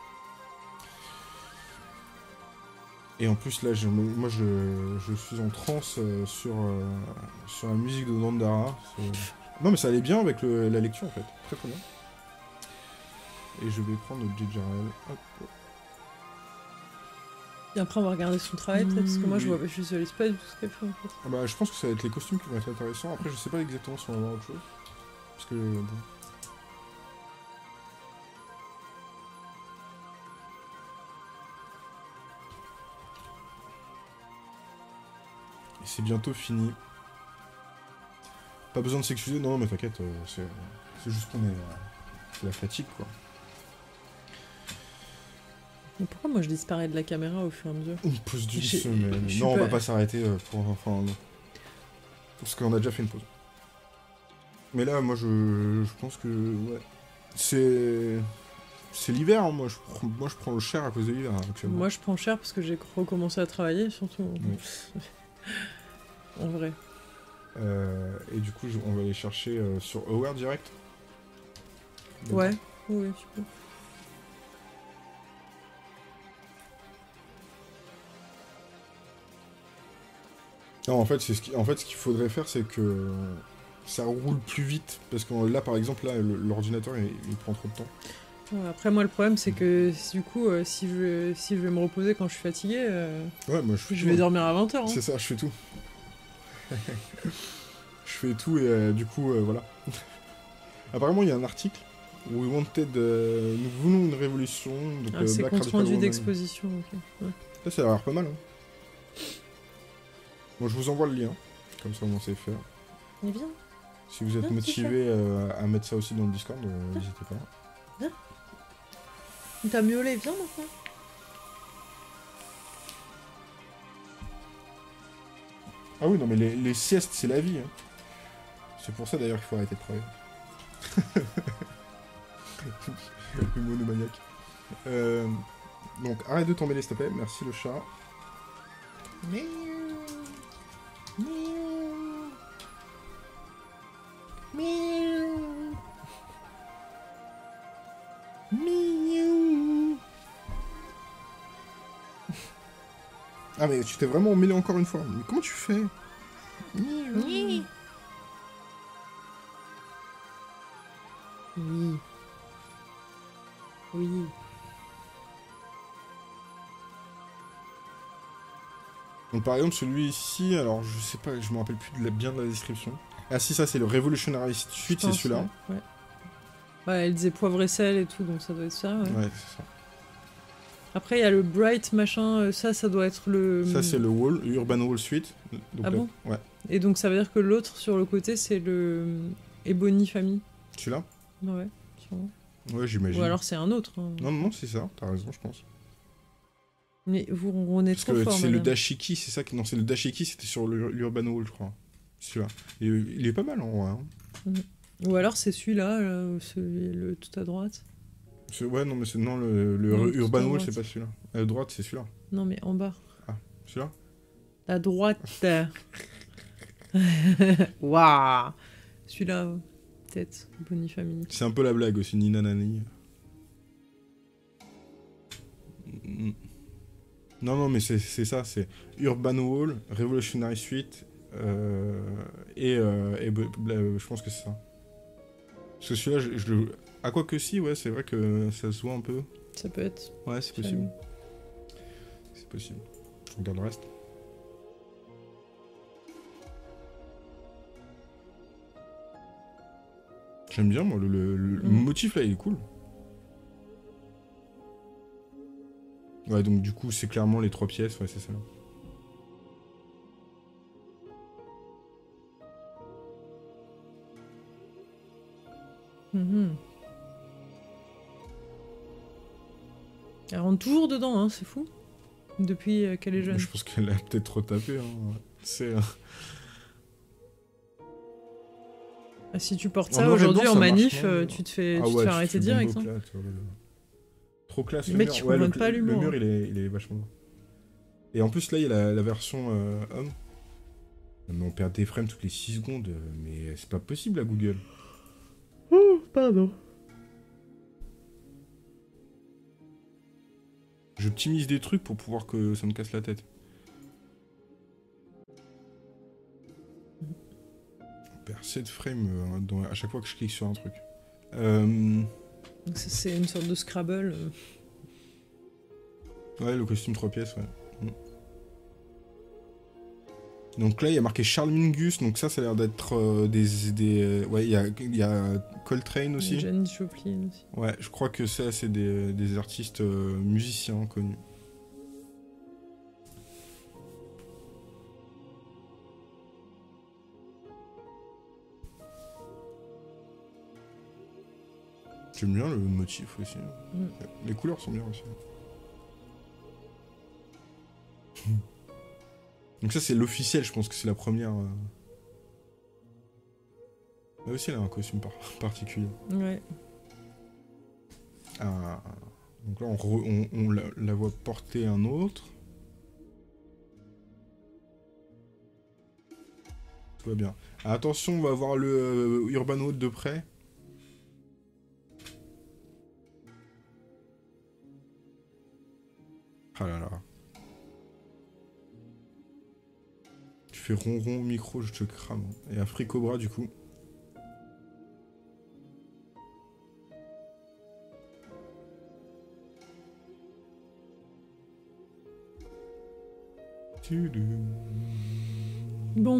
Et en plus, là, moi, je suis en transe sur la musique de Dandara. Non, mais ça allait bien avec la lecture, en fait. Très, très bien. Et je vais prendre le JJRL. Hop. Et après, on va regarder son travail, peut-être, parce que moi, je visualise pas du tout ce qu'elle fait, en fait. Ah bah, je pense que ça va être les costumes qui vont être intéressants. Après, je sais pas exactement si on va voir autre chose. Parce que, bon... Et c'est bientôt fini. Pas besoin de s'excuser, non, mais t'inquiète, c'est juste qu'on est... c'est la fatigue, quoi. Mais pourquoi moi je disparais de la caméra au fur et à mesure? Une pause d'une semaine. Non, on va pas s'arrêter pour... Enfin, non. Parce qu'on a déjà fait une pause. Mais là, moi, je pense que... Ouais. C'est l'hiver, hein. Moi, je prends le cher à cause de l'hiver, hein, actuellement. Moi, je prends cher parce que j'ai recommencé à travailler, surtout. Oui. En vrai. Et du coup, on va aller chercher sur Aware direct. Ouais, oui, tu peux. Non, en fait, ce qu'il faudrait faire, c'est que ça roule plus vite. Parce que là, par exemple, là, l'ordinateur, il prend trop de temps. Ouais, après, moi, le problème, c'est que du coup, si je vais me reposer quand je suis fatigué, ouais, moi, je vais dormir à 20h. Hein. C'est ça, je fais tout. Je fais tout et du coup, voilà. Apparemment, il y a un article où nous voulons une révolution. Donc, c'est Black compte Radical rendu Woman. d'exposition, ok. Ouais. Ça, ça a l'air pas mal. Hein. Bon, je vous envoie le lien. Comme ça, on sait faire. Mais viens. Si vous êtes motivé à mettre ça aussi dans le Discord, n'hésitez pas. Viens. T'as miaulé, viens maintenant. Ah oui, non, mais les siestes, c'est la vie. Hein. C'est pour ça d'ailleurs qu'il faut arrêter de travailler. Le monomaniaque. Donc, arrête de t'emmêler, s'il te plaît. Merci, le chat. Miaou. Miaou. Miaou. Miaou. Ah, mais tu t'es vraiment emmêlé encore une fois. Mais comment tu fais? Miaou. Oui. Oui. Donc par exemple celui-ci, alors je sais pas, je me rappelle plus bien de la description. Ah si, ça c'est le Revolutionary Suite, c'est celui-là. Ouais. Ouais, elle disait poivre et sel et tout, donc ça doit être ça. Ouais, ouais c'est ça. Après il y a le Bright machin, ça doit être le... Ça c'est le Wall, Urban Wall Suite. Donc, ah bon? Ouais. Et donc ça veut dire que l'autre sur le côté c'est le Ebony Family. Celui-là? Ouais, sûrement. Ouais, j'imagine. Ou alors c'est un autre. Hein. Non, c'est ça, t'as raison, je pense. Mais on est trop fort, c'est le dashiki, c'est ça qui... Non, c'est le dashiki, c'était sur l'Urban Wall, je crois. Celui-là. Et il est pas mal, en vrai. Hein. Ou alors c'est celui-là, le tout à droite. Ouais, non, mais c'est... Non, le Urban Wall, c'est pas celui-là. À droite, c'est celui-là. Non, mais en bas. Ah, celui-là? La droite. Waouh. Celui-là, peut-être, Bonnie Family. C'est un peu la blague aussi, Nina Nani. Non, mais c'est ça, c'est Urban Wall, Revolutionary Suite, je pense que c'est ça. Parce que celui-là, je le... Ah, quoi que si, ouais, c'est vrai que ça se voit un peu. Ça peut être. Ouais, c'est possible. C'est possible. Je regarde le reste. J'aime bien, moi, le motif, là, il est cool. Ouais, donc du coup, c'est clairement les 3 pièces, ouais, c'est ça. Elle rentre toujours dedans, hein, c'est fou. Depuis qu'elle est jeune. Je pense qu'elle a peut-être retapé, hein. C'est... Si tu portes ça aujourd'hui en manif, tu te fais arrêter direct. Hein. Trop classe. Les mecs qui comprennent pas l'humour. Le mur, il est vachement... Et en plus, là, il y a la version homme. Mais on perd des frames toutes les 6 secondes. Mais c'est pas possible, à Google. Oh, pardon. J'optimise des trucs pour pouvoir que ça me casse la tête. On perd 7 frames à chaque fois que je clique sur un truc. C'est une sorte de Scrabble. Ouais, le costume 3 pièces, ouais. Donc là, il y a marqué Charles Mingus, donc ça a l'air d'être des... Ouais, il y a Coltrane aussi. Janis Joplin aussi. Ouais, je crois que ça, c'est des artistes musiciens connus. J'aime bien le motif aussi. Les couleurs sont bien aussi. Donc ça, c'est l'officiel, je pense que c'est la première... Là aussi, elle a un costume particulier. Ouais. Ah, donc là, on la voit porter un autre. Tout va bien. Ah, attention, on va voir le Urban Wood de près. Ah là là. Tu fais ronron au micro, je te crame. Et un Fricobra, du coup. Bon.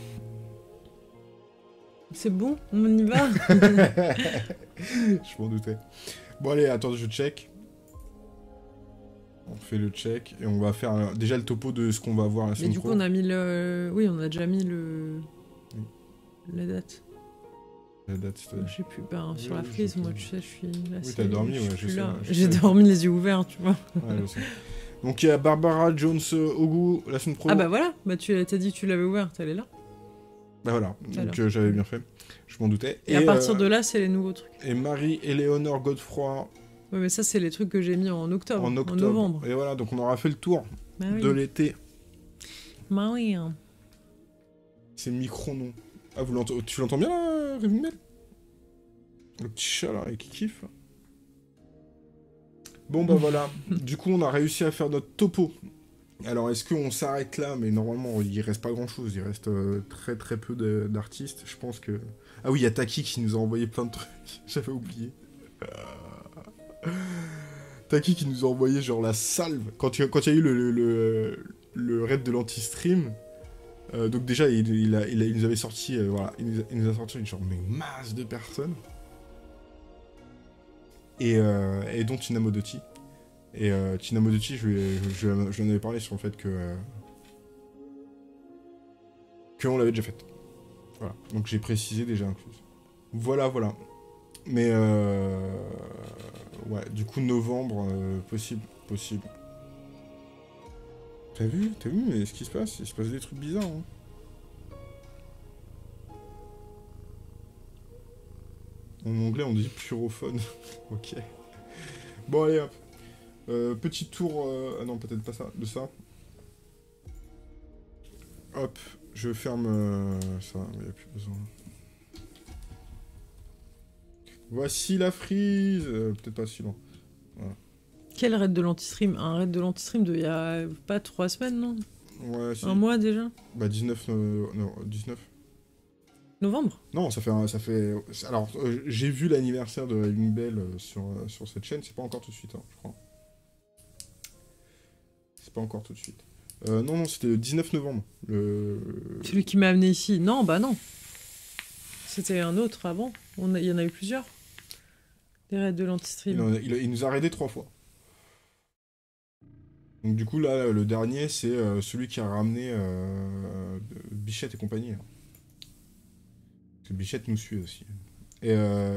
C'est bon, on y va. Je m'en doutais. Bon allez, attends, je check. On fait le check et on va faire déjà le topo de ce qu'on va voir la semaine Mais du coup, on a mis le... Oui, on a déjà mis le... La date. La date, c'est... Je sais plus, sur la frise, moi, tu sais, je suis là. Oui, t'as dormi, ouais, je sais. J'ai dormi les yeux ouverts, tu vois. Ouais, je sais. Donc il y a Barbara Jones Ogu la semaine pro. Ah bah voilà, bah t'as dit que tu l'avais ouvert, elle est là. Bah voilà, donc j'avais bien fait, je m'en doutais. Et à partir de là, c'est les nouveaux trucs. Et Marie-Éléonore Godefroy. Ouais, mais ça, c'est les trucs que j'ai mis en octobre, en novembre. Et voilà, donc on aura fait le tour de l'été. Bah oui. Hein. C'est micro-nom. Ah, tu l'entends bien là, Révimel? Le petit chat là, qui kiffe. Bon bah voilà, du coup on a réussi à faire notre topo. Alors est-ce qu'on s'arrête là? Mais normalement il reste pas grand chose, il reste très très peu d'artistes, je pense que... Ah oui, il y a Taki qui nous a envoyé plein de trucs, j'avais oublié. Taki qui nous a envoyé genre la salve, quand il y a eu le raid de l'anti-stream, donc déjà il nous avait sorti, voilà, il nous a sorti genre mais masse de personnes. Et dont Tina Modotti. Et Tina Modotti, je lui en avais parlé sur le fait que on l'avait déjà faite. Voilà. Donc j'ai précisé déjà incluse. Voilà. Mais ouais, du coup novembre, possible. T'as vu mais ce qui se passe? Il se passe des trucs bizarres. Hein. En anglais, on dit purophone. Ok. Bon, allez, hop. Petit tour... Ah non, peut-être pas ça. De ça. Hop. Je ferme ça, il n'y a plus besoin. Voici la frise. Peut-être pas si loin. Voilà. Quel raid de l'anti-stream? Un raid de l'anti-stream de il y a pas 3 semaines, non? Ouais, si. Un mois déjà? Bah 19... non, 19. Novembre? Non, ça fait... Alors, j'ai vu l'anniversaire de Raving Bell sur cette chaîne. C'est pas encore tout de suite, hein, je crois. C'est pas encore tout de suite. Non, c'était le 19 novembre. Celui qui m'a amené ici. Non, bah non. C'était un autre avant. Il y en a eu plusieurs. Des raids de l'anti-stream. Il nous a raidé 3 fois. Donc du coup, là, le dernier, c'est celui qui a ramené Bichette et compagnie. Hein. Parce que Bichette nous suit aussi. Et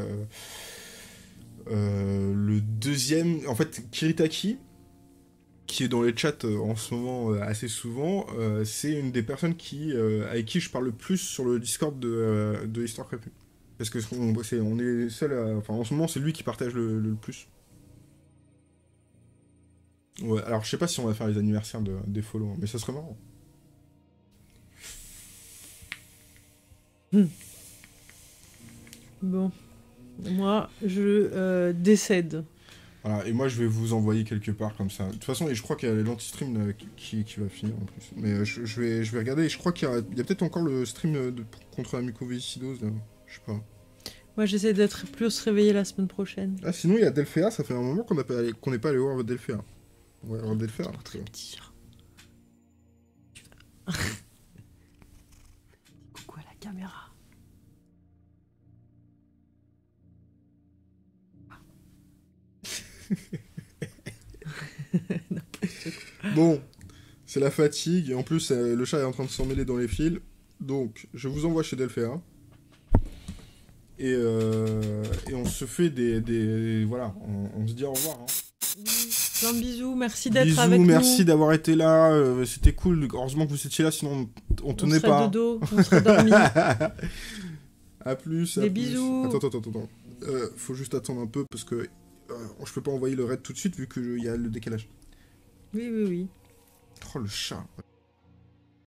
le deuxième... En fait, Kiritaki, qui est dans les chats en ce moment assez souvent, c'est une des personnes avec qui je parle le plus sur le Discord de Histoire Crépue. Parce que on est seul à... Enfin, en ce moment, c'est lui qui partage le plus. Ouais, alors je sais pas si on va faire les anniversaires des follow, mais ça serait marrant. Bon. Moi, je décède. Voilà, et moi je vais vous envoyer quelque part comme ça. De toute façon, et je crois qu'il y a l'anti-stream qui va finir en plus. Mais je vais regarder, et je crois qu'il y a peut-être encore le stream contre la mucoviscidose, je sais pas. Moi, j'essaie d'être plus réveillée la semaine prochaine. Ah, sinon il y a Delphéa, ça fait un moment qu'on n'est pas allé voir Delphéa. Ouais, alors Delphéa. Pas très dire. Coucou à la caméra. Bon, c'est la fatigue, et en plus le chat est en train de s'en mêler dans les fils. Donc, je vous envoie chez Delphéa. Et on se fait des voilà, on se dit au revoir. Hein. Plein de bisous, merci d'être avec nous. Merci d'avoir été là, c'était cool. Heureusement que vous étiez là, sinon on tenait pas. Dodo, on serait dormi. À plus. Des bisous. Attends. Faut juste attendre un peu parce que je peux pas envoyer le raid tout de suite vu qu'il y a le décalage. Oui. Oh le chat.